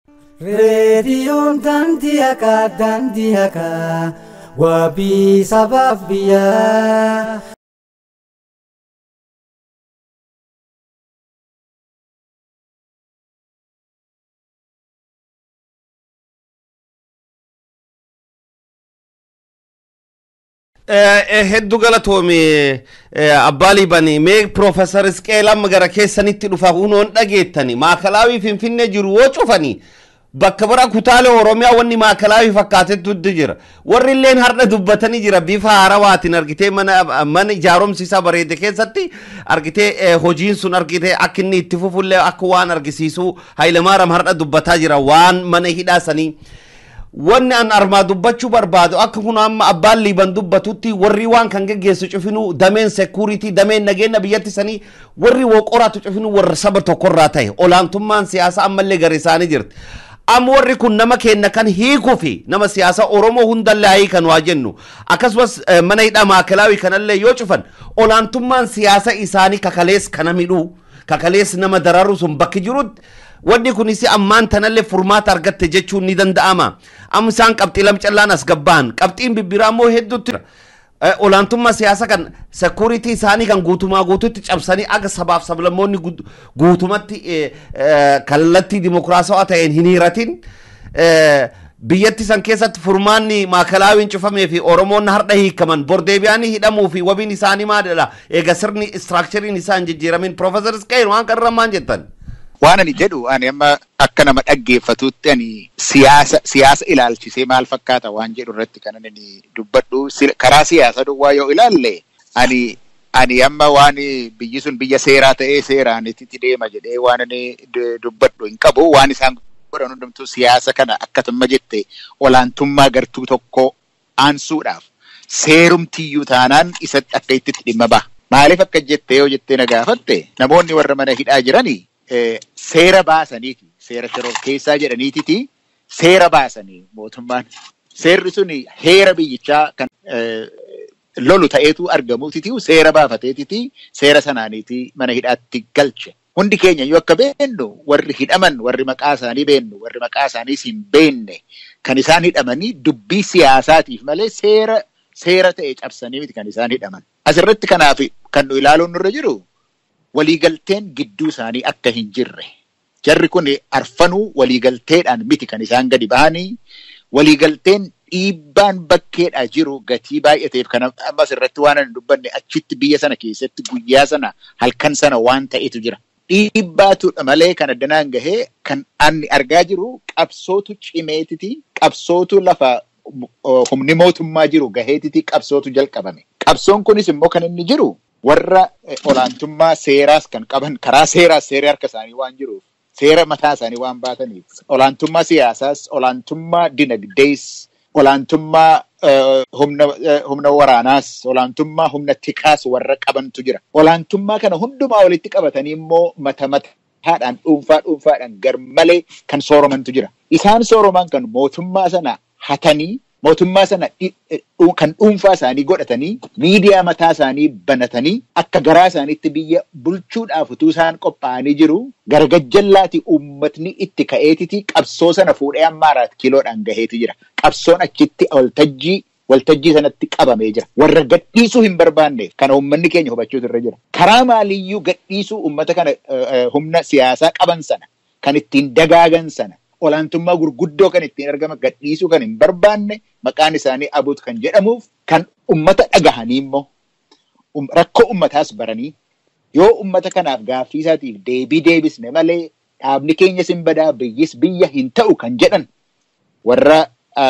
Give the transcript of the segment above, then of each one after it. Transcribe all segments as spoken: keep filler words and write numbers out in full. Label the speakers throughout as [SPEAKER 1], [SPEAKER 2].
[SPEAKER 1] Rediyoon daandii haqaa daandii haqaa wabii sabaaf biyyaa.
[SPEAKER 2] hedduu galatoome abbaalii banii mee Profeesar Isqeelam gara keessanitti dhufa hunoon dhageettani maakalaawii Finfinnee jiru woo cufanii bakka bara kutaalee Oromiyaa wanni maakalaawii fakkaatetu jira warri illeen har'a dubbatanii jira bifa haarawaatiin argitee mana mana ijaaromsi isaa bareede keessatti argitee hojiin sun argitee akka inni itti fufullee akka waan argisiisu Hayilemaariyaam har'a dubbataa jira waan mana hidhaasanii wanni an armaa dubbachuu barbaadu akka kun amma abbaan liiban dubbatutti warri waan kan geggeessu cufinu dameen security dameen nageenya biyyatti sanii warri woqoraatu cufinu warra saba tokkorraa ta'e olaantummaan siyaasa ammallee gara isaanii jirti am warri kun nama kenna kan hiikuu fi nama siyaasa Oromoo hundallee hiikan waa jennu akkasumas mana hidhaa maakalaawii kanallee yoo cufan olaantummaan siyaasa isaanii kakalees kana midhuu kakalees nama dararu sun bakki jirutti waddi kunisi ammaan tanallee furmaata argatte jechuun ni danda'ama am isaan qabxii lam callaan as gabbaan qabxiin bibbiraa moo hedduutti olaantummaa siyaasa kan security isaanii kan guutumaa guututti cabsanii aga sabaaf sablammoonni guutumatti kallattii dimokiraasawaa ta'een hin hiiratin biyyatti san keessatti furmaanni maakalaawiin cufamee fi Oromoon har'a hiikaman bordeebiyaanii hidhamuu fi wabiin isaanii maalidha eega sirni structurein isaan jijjiiramin Profeesar Isqeel waan kanarra maan jettan
[SPEAKER 3] waan ani jedhu ani amma akka nama dhaggeeffatutti ani siyaasa siyaasa ilaalchisee maal fakkaata waan jedhu irratti kan ani dubbadhu karaa siyaasa duwwaa yoo ilaalle ani ani amma waan biyyi sun biyya seeraa ta'ee seeraan itti deema jedhee waan ani dubbadhu hin qabu waan isaan godhan hundumtuu siyaasa kana akkatuma jette olaantummaa gartuu tokko aansuudhaaf seerumtiyyuu taanaan isatti akka itti dhimma ba'a maaliif akka jettee yoo jettee na gaafatte namoonni warra mana hidhaa jiranii seera baasaniiti seera shoror keessaa jedhaniititi seera baasanii mootummaan seerri suni heera biyyichaa kan lolu ta'eetu argamuutiti seera baafateetiti seera sanaaniiti mana hidhaatti galche hundi keenya yoo akka beennu warri hidhaman warri maqaa isaanii beennu warri maqaa isaanii hin beenne kan isaan hidhamanii dubbii siyaasaatiif malee seera seera ta'e cabsanii miti kan isaan hidhaman asirratti kanaaf kan nu ilaaluun nurra jiru waliigalteen gidduu isaanii akka hin jirre jarri kun arfanuu waliigalteedhaan miti kan isaan gadi bahanii waliigalteen dhiibbaan bakkeedhaa jiru gatii baay'ateef kan ammas irratti waan hin dubbanne achitti biyya sana keessatti guyyaa sana halkan sana waan ta'etu jira dhiibbaatudha malee kan addanaan gahee kan ani argaa jiru qabsootu cimeetiti qabsootu lafa humni mootummaa jiru gaheetiti qabsootu jalqabame qabsoon kunis immoo kan inni jiru warra olaantummaa seeraas kan qaban karaa seeraas seera harka isaanii waan jiruuf seera mataa isaanii waan baataniif olaantummaa siyaasaas olaantummaa dinagdees olaantummaa humna humna waraanaas olaantummaa humna tikaas warra qabantu jira olaantummaa kana hundumaa walitti qabatanii immoo mata mataadhaan dhuunfaa dhuunfaadhaan garmalee kan sooromantu jira isaan sooroman kan mootummaa sana hatanii mootummaa sana kan dhuunfaa isaanii godhatanii miidiyaa mataa isaanii banatanii akka garaa isaaniitti biyya bulchuudhaaf utuu isaan qophaa'anii jiru gargajjallaati uummatni itti ka'eetiti qabsoo sana fuudhee ammaaraat kiiloodhaan gaheetu jira qabsoon achitti waltajjii waltajjii sanatti qabamee jira warra gadhiisuu hin barbaanneef kana uummanni keenya hubachuutu irra jira karaa maaliyyuu gadhiisuu uummata kana humna siyaasaa qaban sana kan ittiin dagaagan sana olaantummaa gurguddoo kan ittiin argama gadhiisuu kan hin barbaanne maqaan isaanii abuut kan jedhamuuf kan ummata dhagahanii immoo rakkoo ummataas baranii yoo ummata kanaaf gaaffii isaatiif deebii deebisne malee dhaabni keenya sin badaa biyyis biyya hin ta'u kan jedhan warra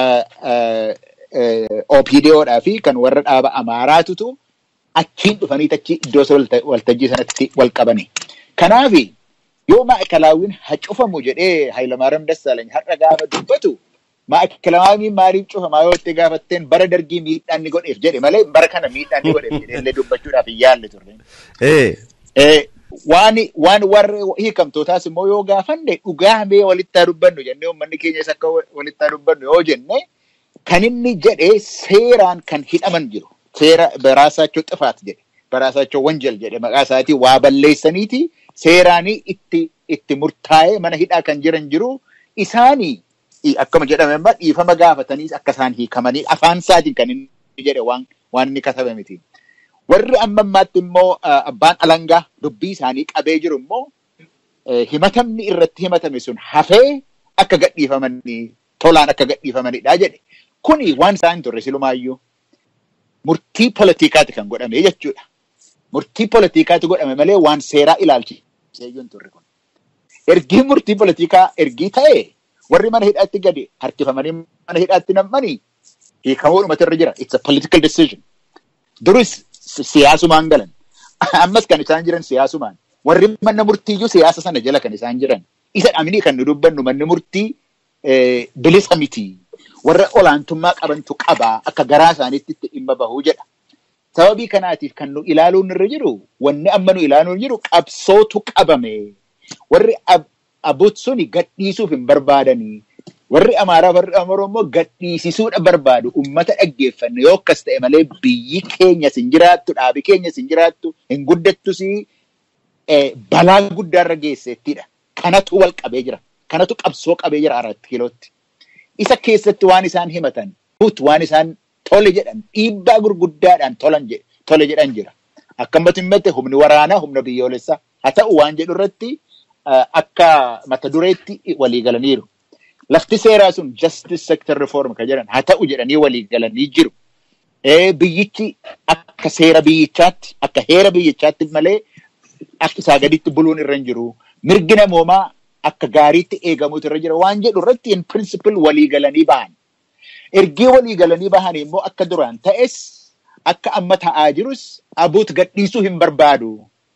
[SPEAKER 3] O P D O'dhaa fi kan warra dhaaba Amaaraatutu achiin dhufanii achi iddoo waltajjii sanatti wal qabani. Kanaafi yoo maakalaawwiin hacufamu jedhee Hayilemaariyaam Dassaalany har'a gaafa dubbatu maakalaawwiin maaliif cufamaa yoo itti gaafatteen bara dargii miidhaan ni godheef jedhe malee bara kana miidhaan ni godheef jedhee illee dubbachuudhaaf hin yaalle turre. Waan waan warra hiikamtootaas immoo yoo gaafanne dhugaa mee walitti haa dubbannu jennee uummanni keenyas akka walitti haa dubbannu yoo jenne kan inni jedhee seeraan kan hidhaman jiru seera baraasaachoo xifaat jedhe baraasaachoo wanjal jedhe maqaa isaatii waa balleessaniiti seeraanii itti itti murtaa'ee mana hidhaa kan jiran jiru isaanii akkuma jedhame amma dhiifama gaafatanii akka isaan hiikamanii afaan isaatiin kan inni jedhe waan waan inni katabe miti. Warri amma ammaatti immoo abbaan alangaa dubbii isaanii qabee jiru immoo himatamni irratti himatame sun hafee akka gadhiifamanii tolaan akka gadhiifamanidha jedhe. Kuni waan isaan turre silumaayyuu murtii politiikaati kan godhame jechuudha. Murtii politiikaati godhame malee waan seeraa ilaalchisee hin turre kun. Ergii murtii politiikaa ergii ta'e warri mana hidhaatti gadi harkifamanii mana hidhaatti nam'anii hiikamuudhumatu irra jira. It's a political decision. Duris siyaasumaan galan. Ammas kan isaan jiran siyaasumaan. Warri manna murtiiyyuu siyaasa sana jala kan isaan jiran. Isa dhaminii kan nu dubbannu manni murtii bilisa miti. Warra olaantummaa qabantu qabaa akka garaa isaaniitti itti dhimma bahuu jedha. Sababii kanaatiif kan nu ilaaluun irra jiru wanni amma nu ilaaluun jiru qabsootu qabame. Warri abut suni gadhiisuuf hin barbaadanii. Warri Amaaraa warri Oromoo gadhiisisuudha barbaadu ummata dhaggeeffanne yoo akkas ta'e malee biyyi keenya sin jiraattu dhaabi keenya sin jiraattu hin guddattus balaa guddaarra geesseettidha. Kanatu wal qabee jira. Kanatu qabsoo qabee jira aratti kilootti. Isa keessatti waan isaan himatan but waan isaan tole jedhan dhiibbaa gurguddaadhaan tolan jedhe tole jedhan jira. Akkamatti himmate humni waraanaa humna biyyoolessaa haa ta'u waan jedhu irratti akka mata dureetti walii galaniiru. Lafti seeraa sun justice sector reform kan jedhan haa ta'u jedhanii walii galanii jiru. Biyyichi akka seera biyyichaatti akka heera biyyichaatti malee akka isaa gaditti buluun irra hin jiru. Mirgi namoomaa akka gaariitti eegamuutu irra jira waan jedhu irratti in principle walii galanii bahan. Ergii walii galanii bahan immoo akka duraan ta'es akka amma ta'aa jirus abuut gadhiisuu hin barbaadu.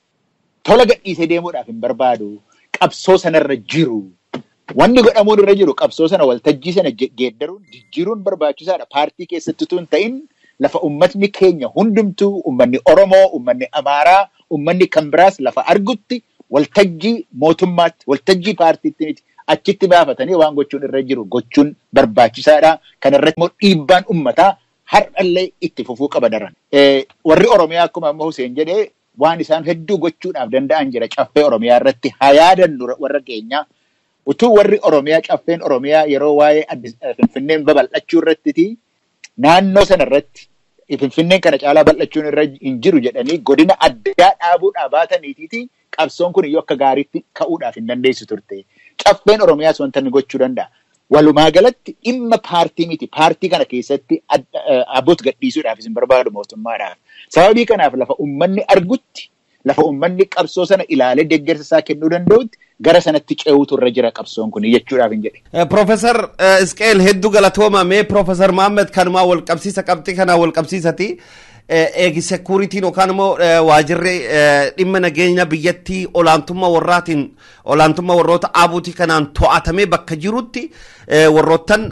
[SPEAKER 3] Tola gadhiisee deemuudhaaf hin barbaadu. Qabsoo sanarra jiru. Wanni godhamuun irra jiru qabsoo sana waltajjii sana geeddaruun jijjiiruun barbaachisaadha. Paartii keessatti tun ta'in lafa ummatni keenya hundumtuu ummanni Oromoo, ummanni Amaaraa, ummanni kan biraas lafa argutti waltajjii mootummaatti, waltajjii paartiitti miti achitti baafatanii waan gochuun irra jiru gochuun barbaachisaadha. Kana irratti immoo dhiibbaan ummataa har'allee itti fufuu qaba daran. Warri Oromiyaa akkuma amma Hussein jedhee waan isaan hedduu gochuudhaaf danda'an jira caffee Oromiyaa irratti haa yaadannu warra keenyaa. Utuu warri Oromiyaa caffeen Oromiyaa yeroo waa'ee Finfinneen babal'achuu irratti naannoo sana irratti Finfinneen kana caalaa bal'achuun irra hin jiru jedhanii godina addaa dhaabuudhaa baataniitiiti qabsoon kun iyyuu akka gaariitti ka'uudhaaf hin dandeessu turte. Caffeen Oromiyaas wanta inni gochuu danda'a. Walumaa galatti dhimma paartii miti. Paartii kana keessatti abuut gadhiisuudhaaf isin barbaadu mootummaadhaaf. Sababii kanaaf lafa uummanni argutti lafa uummanni qabsoo sana ilaalee deeggarsa isaa kennuu danda'utti gara sanatti ce'uutu irra jira qabsoon kun jechuudhaaf hin jedhe.
[SPEAKER 2] Profeesar Isqeel hedduu galatooma mee Profeesar Mahammed kanumaa wal qabsiisa qabxii kanaa wal qabsiisati eegi sekuritiin yookaan immoo waajirri dhimma nageenya biyyattii olaantummaa warraatiin olaantummaa warroota abuutii kanaan to'atamee bakka jirutti warroottan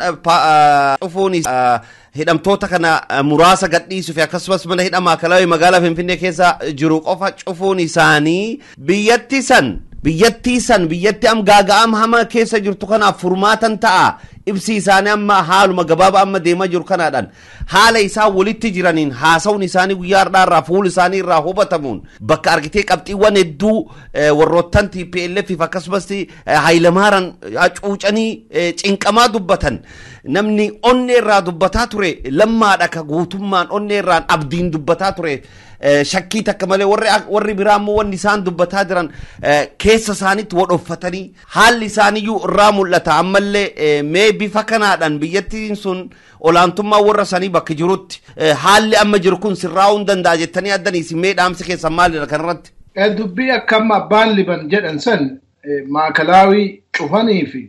[SPEAKER 2] dhufuun hidhamtoota kana muraasa gadhiisuu fi akkasumas mana hidhamaa kalawee magaalaa Finfinnee keessa jiru qofa cufuun isaanii biyyattii san biyyattii san biyyatti am gaaga'am hama keessa jirtu kanaaf furmaatan ta'a. Ibsi isaanii amma haaluma gabaaba amma deemaa jiru kanaadhaan haala isaa walitti jiraniin haasawun isaanii guyyaa har'aarraa fuul isaanii irraa hubatamuun bakka argitee qabxiiwwan hedduu warroottan T P L F akkasumas Hayilamaaraan cuucanii cinqamaa dubbatan namni onnee irraa dubbataa ture lammaadha ka guutummaan onnee irraan abdiin dubbataa ture. Shakkii takka malee warri warri biraammoo wanni isaan dubbataa jiran keessa isaaniitti wadhoffatanii haalli isaaniiyyuu irraa mul'ata ammallee mee bifa kanaadhaan biyyattiin sun olaantummaa warra sanii bakka jirutti haalli amma jiru kun sirraa'uu hin danda'a jettanii addanii si mee dhaamsa keessan maalidha kanarratti?
[SPEAKER 4] Dubbii akkam abbaan liban jedhan san maakalaawii cufanii fi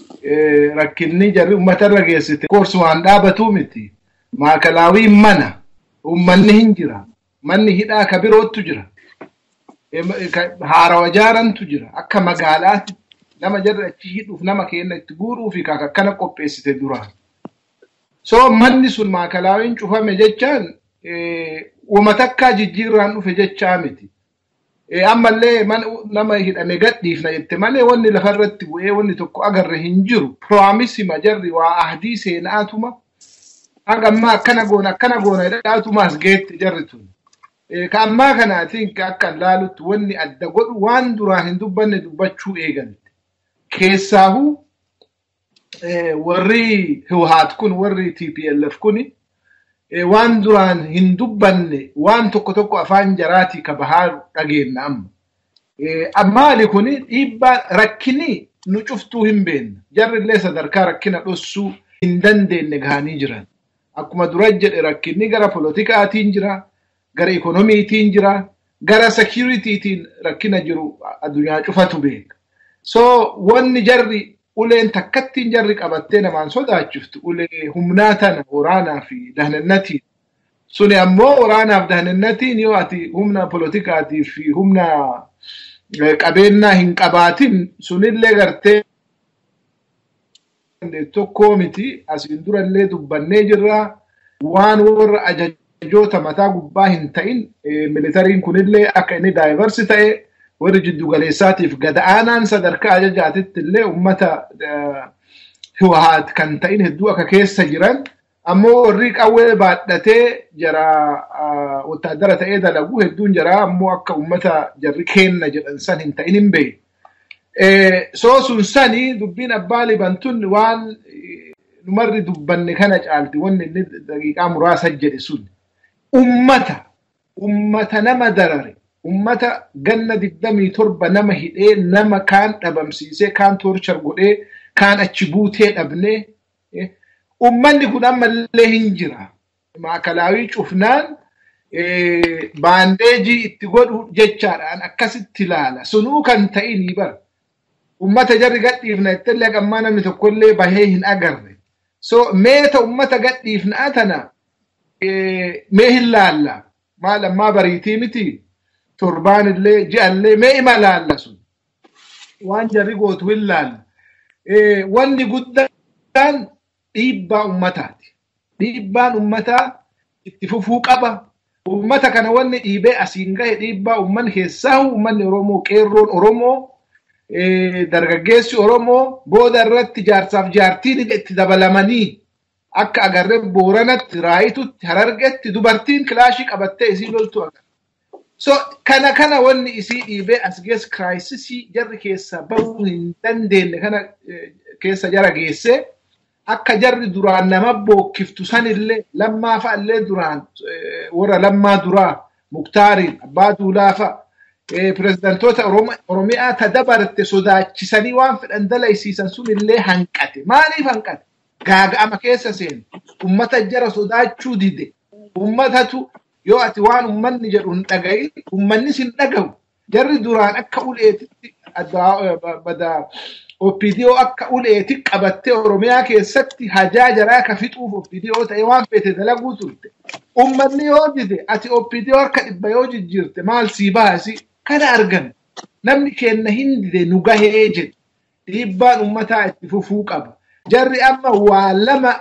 [SPEAKER 4] rakkinni jarri uummatarra geessite koorsi waan dhaabatuu miti maakalaawii mana uummanni hin jira. Manni hidhaa ka birootu jira. Haarawa jaarantu jira. Akka magaalaatti nama jarri achi hidhuuf nama kenna itti guuruu fi akkana qopheessite duraan. So manni sun maakalaawiin cufame jechaan uummata akka jijjiirraan dhufe jechaa miti. Ammallee nama hidhame gadhiifna jette malee wanni lafarratti bu'ee wanni tokko agarre hin jiru. Proamisima jarri waa ahdii seenaatuma. Hagamma akkana goona akkana goona hidhaatumaas geetti jarri tun. Kammaa kanaatiin akka laalutti wanni adda godhu waan duraan hin dubbanne dubbachuu eegalte. Keessaahuu warri Hiwaat kun warri T P L F kuni waan duraan hin dubbanne waan tokko tokko afaan jaraati ka bahaa dhageenna amma. Ammaali kuni dhiibbaa rakkini nu cuftuu hin beekne. Jarri illee sadarkaa rakkina dhossuu hin dandeenye gahanii jiran. Akkuma dura jedhe rakkinni gara politikaatiin jira, gara ikonomiitiin jira, gara securitytiin rakkina jiru addunyaa cufatu beeka. So wanni jarri uleen takkattiin jarri qabattee namaan sodaachiftu ulee humnaa tana waraanaa fi dahnannatiin. Suni ammoo waraanaaf dahnannatiin yoo ati humna politikaatii fi humna qabeennaa hin qabaatin sunillee gartee tokkoo miti asiin durallee dubbannee jirra waan warra ajajoota mataa gubbaa hin ta'in militariin kunillee akka inni daayivarsi ta'e warri jiddu galeessaatiif gada'aanaan sadarkaa ajajaatitti illee ummata Hiwaat kan ta'in hedduu akka keessa jiran ammoo warri qawwee baadhatee jara wotaadara ta'ee dalagu hedduun jara ammoo akka ummata jarri kenna jedhan san hin ta'in hin beeku. So sun sani dubbiin abbaa libantun waan numarri dubbanne kana caalti wanni inni daqiiqaa muraasa jedhe sun ummata ummata nama darare ummata ganna digdamii torba nama hidhee nama kaan dhabamsiisee kaan torchar godhee kaan achi buutee dhabnee ummanni kun ammallee hin jira. Maakalaawii cufnaan baandeejii itti godhu jechaadhaan akkasitti ilaala. Sunuu kan ta'inii bara. Ummata jarri gadhiifna ittillee qammaa namni tokkollee bahee hin agarre. So meeta ummata gadhiifnaa tana mee hin laalla. Maal ammaa bariitii miti torbaanillee ji'allee mee ima laalla sun. Waan jarri gootu hin laalla. Wanni guddaan dhiibbaa ummataati. Dhiibbaan ummataa itti fufuu qaba. Ummata kana wanni dhiibee asiin gahe dhiibbaa umman keessaa ummanni Oromoo qeerroon Oromoo dargaggeessi Oromoo booda irratti jaarsaaf jaartiin itti dabalamanii akka agarree Booranatti Raayitutti Harargetti dubartiin kilaashii qabattee isii loltu agarra. So kana kana wanni isii dhiibee as geess kiraayisisii jarri keessa bahuu hin dandeenye kana keessa jara geesse akka jarri duraan nama bookkiftu sanillee lammaa fa'allee duraan warra lammaa duraa Muktaariin Abbaa Duulaafa pirezidantoota Oromiyaa tadabarte sodaachisanii waan fedhan dalaysiisan sunillee hanqate. Maaliif hanqate? Gaaga'ama keessa seenu. Ummata jara sodaachuu dide. Ummatatu yoo ati waan ummanni jedhu hin dhagahin ummannis hin dhagahu. Jarri duraan akka uleetitti bada O P D O akka uleetti qabattee Oromiyaa keessatti hajaa jaraa ka fixuuf O P D O ta'e waan fete dalaguu turte. Ummanni yoo dide ati O P D O akka dhibba yoo jijjiirte maal sii baasi kana argan. Namni kenna hin dide nu gahee jedhe. Dhiibbaan ummataa itti fufuu qaba. Jarri amma waa lama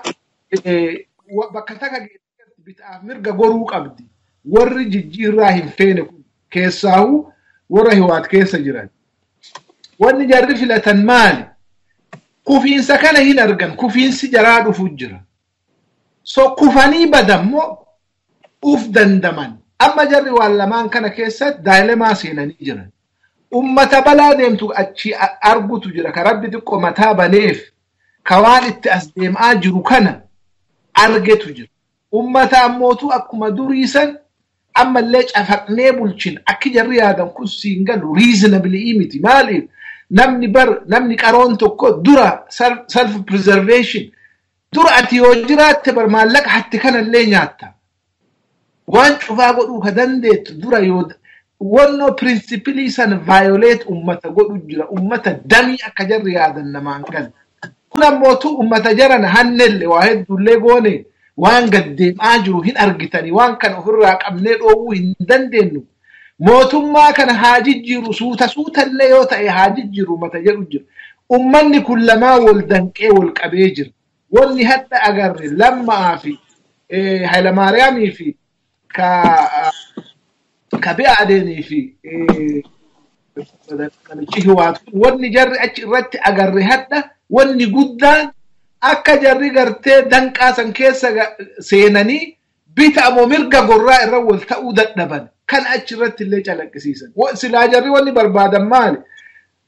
[SPEAKER 4] bakka takka geessatti bitaaf mirga goruu qabdi. Warri jijjiirraa hin feene kun keessaahu warra Hiwaat keessa jiran. Wanni jarri filatan maali? Kufiinsa kana hin argan. Kufiinsi jaraa dhufu jira. So kufanii badammoo uf dandaman. Amma jarri waan lamaan kana keessatti daa'ilemaa seenanii jiran. Ummata balaa deemtu achi argutu jira. Ka rabbi xiqqoo mataa baneef ka waan itti as deemaa jiru kana argetu jira. Ummata ammootu akkuma duriisan ammallee cafaqnee bulchin akki jarri yaadan kun siin galu reasonably miti. Maaliif? Namni bar namni qaroon tokko dura self preservation dura ati yoo jiraatte bar maallaqa hatti kanallee nyaatta. Waan cufaa godhuu ka dandeettu dura yoo wannoo principilii san violate ummata godhu jira. Ummata damii akka jarri yaadan namaan gal. Kun ammootu ummata jaran hannelle waa hedduullee goone waan gaddeemaa jiru hin argitanii waan kana ofirraa qabnee dhoowwuu hin dandeenyu. Mootummaa kana haa jijjiiru suuta suutallee yoo ta'e haa jijjiiru mata jedhu jira. Ummanni kun lamaa wal danqee wal qabee jira. Wanni hadda agarre Lammaa fi Hayilamaariyaamii fi ka ka Bi'aadeenii fi namichi Hiwaat wanni jarri achi irratti agarre hadda wanni guddaan akka jarri gartee danqaa san keessa seenanii bita ammoo mirga gorraa irra wal ta'uu dadhaban. Kan achirratti illee calaqqisiisan. Silaa jarri wanni barbaadan maali?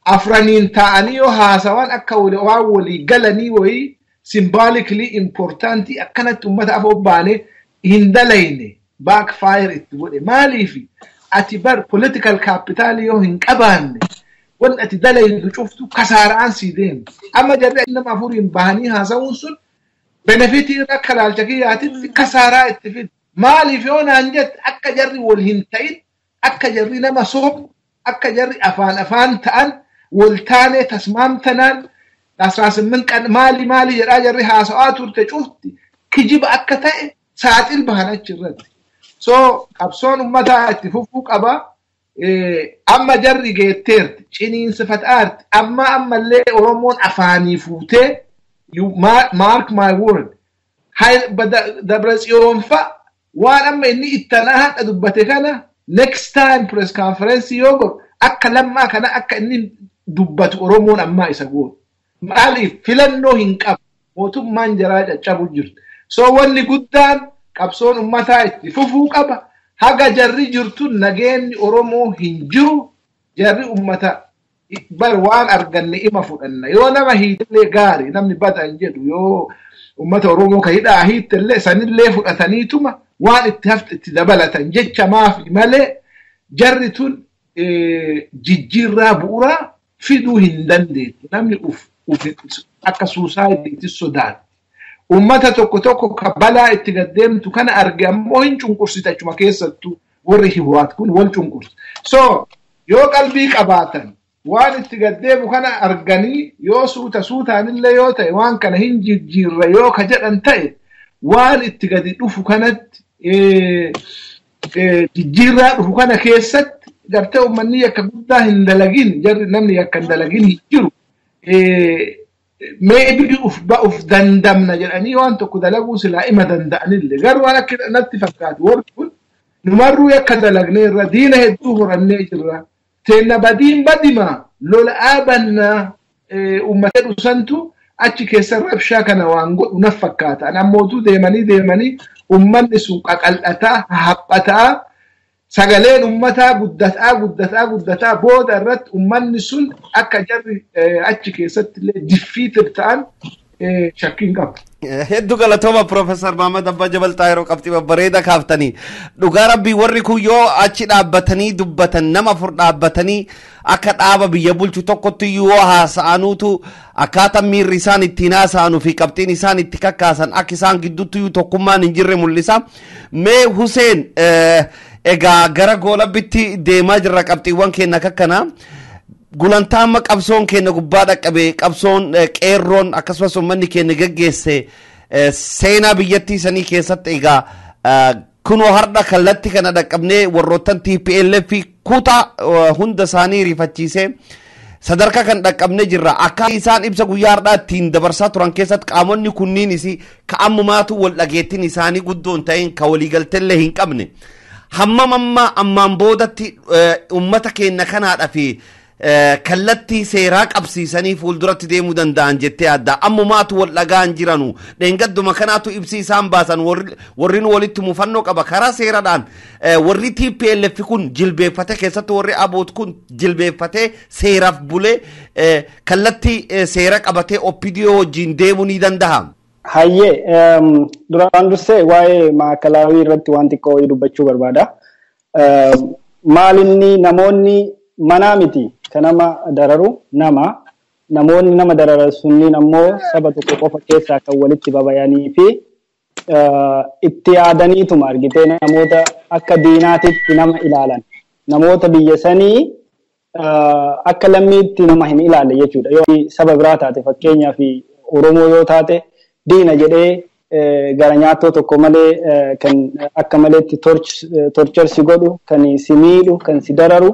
[SPEAKER 4] afraniin ta'anii yoo haasawan akka waan walii galanii wayii symbolically important akkanatti ummata afoo baane hin dalayne backfire itti godhe maaliif ati bar political capital yoo hin qabaanne wan ati dalaydu cuftu kasaaraan si deem amma jarri nama afuriin bahanii haasawun sun benefit irra kalaalchakiyaatitti kasaaraa itti fid maaliif yoo naan jet akka jarri wal hin ta'in akka jarri nama soob akka jarri afaan afaan ta'an wal taane tasmaamtanaan asraa simmin kan maali maali jedhaa jarri haasawaa turte cufti kijiba akka ta'e saaxil bahan achirratti so qabsoon ummataa itti fufuu qaba amma jarri geetteerti ciniinsifataarti amma ammallee oromoon afaanii fuutee you mark my word hay Dabratsiyoon fa waan amma inni ittanaa hadha dubbate kana next time press conference yogo akka lammaa kana akka inni dubbatu oromoon amma isa goon maaliif filannoo hin qabu mootummaan jaraa caccabu jirti so wanni guddaan qabsoon ummataa itti fufuu qaba haga jarri jirtu nageenyi oromoo hin jiru jarri ummata bar waan arganne ima fudhanna yoo nama hiitillee gaari namni bada hin jedhu yoo ummata oromoo ka hidhaa hiitillee sanillee fudhataniituma waan itti hafte itti dabalatan jecha maafi malee jarri tun jijjiirraa bu'uuraa fiduu hin dandeettu namni uf akka suusaayitii sodaati ummata tokko tokko ka balaa itti gaddeemtu kana arge ammoo hin cunqursitachuma keessattu warri hiwaat kun wal cunqursi so yoo qalbii qabaatan waan itti gaddeemu kana arganii yoo suuta suutaanillee yoo ta'e waan kana hin jijjiirra yoo ka jedhan ta'e waan itti gadi dhufu kanatti jijjiirraa dhufu kana keessatti gartee ummanni akka guddaa hin dalagin jarri namni akka hin dalagin hin jiru maybe uf uf dandamna jedhanii waan tokko dalaguu silaa ima danda'anillee garuu waan akka natti fakkaatu warri kun numarruu akka dalagnee irra diina hedduu horannee jirra teenna badiin badima lola aabanna ummata dhusantu achi keessa rabshaa kana waan godhu naf fakkaata nammootu deemanii deemanii ummanni sun qaqal'ataa haphataa sagaleen ummataa guddataa guddataa guddataa booda irratti ummanni sun akka jarri achi keessatti illee defeated ta'an shakkiin qabu.
[SPEAKER 2] Hedduu galatooma Profeesar Maamad Abbaa Jabaltaa yeroo qabxii babbareeda kaaftanii dhugaa rabbii warri kun yoo achi dhaabbatanii dubbatan nama afur dhaabbatanii akka dhaaba biyya bulchu tokkotti yoo haasa'anuutu akkaataa miirri isaan ittiin haasa'anuu fi qabxiin isaan itti kakkaasan akka isaan gidduutti tokkummaan hin jirre mul'isa. Mee Huseen egaa gara goolabbitti deemaa jirra qabxiiwwan keenya kakkana gulantaama qabsoon keenya gubbaa dhaqqabe qabsoon qeerroon akkasumas uummanni keenya geggeesse seenaa biyyattii sanii keessatti egaa kunoo har'a kallatti kana dhaqqabnee warroottan T P L F kutaa hunda isaanii rifachiisee sadarkaa kan dhaqqabnee jirra akka isaan ibsa guyyaa har'aa ittiin dabarsaa turan keessatti qaamonni kunniinis ka ammumaatu wal dhageettiin isaanii guddoon ta'een ka waliigalteellee hin qabne hammam amma ammaan boodatti ummata keenya kanaadha fi kallatti seeraa qabsiisanii fuulduratti deemuu danda'an jettee adda ammumaatu wal dhagaan jiranu dheengadduma kanaatu ibsi isaan baasan warri walitti mufannoo qaba karaa seeradhaan warri T P L F kun jilbeeffate keessatti warri aboot kun jilbeeffate seeraaf bulee kallatti seera qabatee oppiidiyoo wajjin deemuu ni danda'a.
[SPEAKER 5] Hayyee duraan dursee waa'ee maakalaawii irratti waan xiqqoo dubbachuu barbaada. Maalinni namoonni manaa miti kanama dararu nama namoonni nama dararan sunniin ammoo saba tokko qofa keessaa kan walitti babayanii fi itti yaadaniituma argitee namoota akka diinaatitti nama ilaalan namoota biyya sanii akka lammiitti nama hin ilaalle jechuudha yoo saba biraa taate fakkeenyaaf Oromoo yoo taate diina jedhee gara nyaattoo tokko malee kan akka maleetti torchorsi godhu kan si miidhu kan si dararu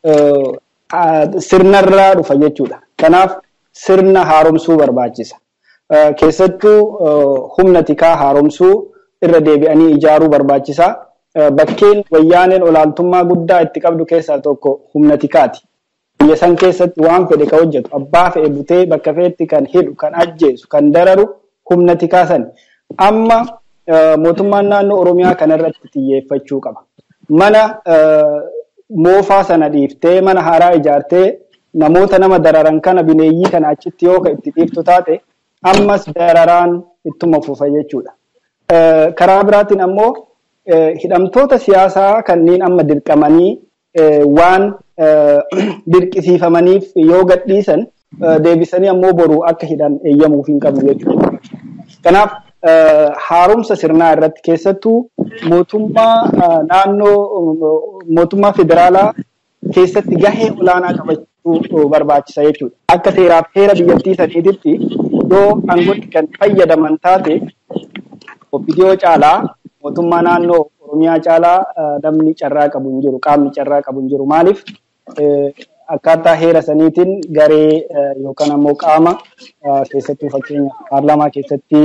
[SPEAKER 5] sirnarraa dhufa jechuudha. Kanaaf sirna haaromsuu barbaachisa. Keessattuu humna tikaa haaromsuu irra deebi'anii ijaaruu barbaachisa. Bakkeen wayyaaneen olaantummaa guddaa itti qabdu keessaa tokko humna tikaati. Biyya san keessatti waan fedhe ka hojjetu abbaa fe'e butee bakka fe'etti kan hidhu kan ajjeesu kan dararu humna tikaa san. Amma mootummaan naannoo Oromiyaa kanarratti xiyyeeffachuu qaba. Mana moofaa sana dhiiftee mana haaraa ijaartee namoota nama dararan kana bineeyyii kana achitti yoo ka itti dhiiftu taate ammas dararaan ittuma fufa jechuudha. Karaa biraatiin ammoo hidhamtoota siyaasaa kanneen amma dirqamanii waan dirqisiifamaniif yoo gadhiisan deebisanii ammoo boru akka hidhan eeyyamuuf hin qabu jechuudha. Kanaaf haaromsa sirnaa irratti keessattuu mootummaa naannoo mootummaa federaalaa keessatti gahee olaanaa qabachuu barbaachisa jechuudha. Akka seeraaf heera biyyattii saniititti yoo aangootti kan fayyadaman taate Oppidiyoo caalaa mootummaa naannoo Oromiyaa caalaa namni carraa qabu hin jiru, qaamni carraa qabu hin jiru. Maaliif akkaataa heera saniitiin garee yookaan ammoo qaama keessattuu fakkeenya paarlaamaa keessatti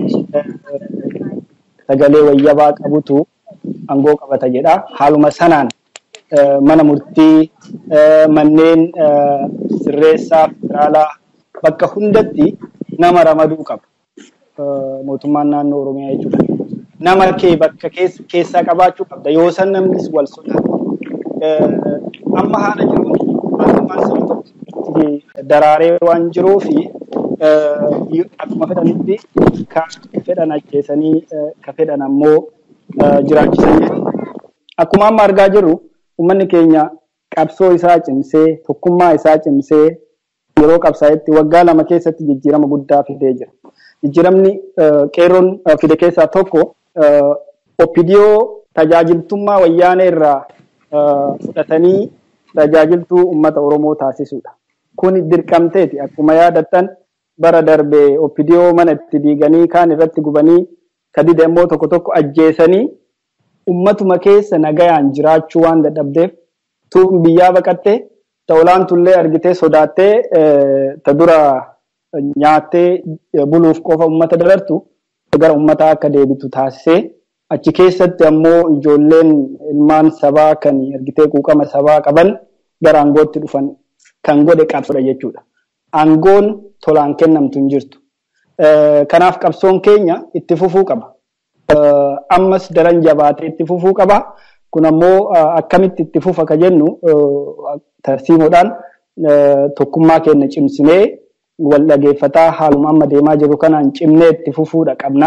[SPEAKER 5] sagalee wayyabaa qabutu aangoo qabata jedha. Haaluma sanaan mana murtii, manneen sirreessaa federaalaa bakka hundatti nama ramaduu qaba. Mootummaan naannoo Oromiyaa jechuudha. Nama kee bakka keessaa qabaachuu qabda. Yoo san namnis wal sodaatu. Amma haala jiruun mootummaan saba tokko daraaree waan jiruufi akkuma fedhanitti kan fedhan ajjeesanii kan fedhan ammoo jiraachisan jechuudha. Akkuma amma argaa jirru uummanni keenya qabsoo isaa cimsee tokkummaa isaa cimsee yeroo qabsaa'etti waggaa lama keessatti jijjiirama guddaa fidee jira. Jijjiiramni qeerroon fide keessaa tokko Oppidiyoo tajaajiltummaa wayyaanee irraa fudhatanii tajaajiltuu uummata Oromoo taasisuudha. Kun dirqamteeti. Akkuma yaadattan bara darbee Oppidiyoo mana itti diiganii kaan irratti gubanii kadida immoo tokko tokko ajjeesanii ummatuma keessa nagayaan jiraachuu waan dadhabdeef tuun biyyaa baqattee ta'ulaan tullee argitee sodaattee ta dura nyaattee buluuf qofa ummata darartu gara ummataa akka deebitu taasisee achi keessatti ammoo ijoolleen ilmaan sabaa kan argitee quuqama sabaa qaban gara aangootti dhufan kan godhe qabsoodha jechuudha. Aangoon tolaan kennamtu hin jirtu. Kanaaf qabsoon keenya itti fufuu qaba. Ammas daran jabaatee itti fufuu qaba. Kun ammoo akkamitti itti fufa ka jennu tarsiimoodhaan tokkummaa keenya cimsinee wal dhageeffataa haaluma amma deemaa jiru kanaan cimnee itti fufuudha qabna.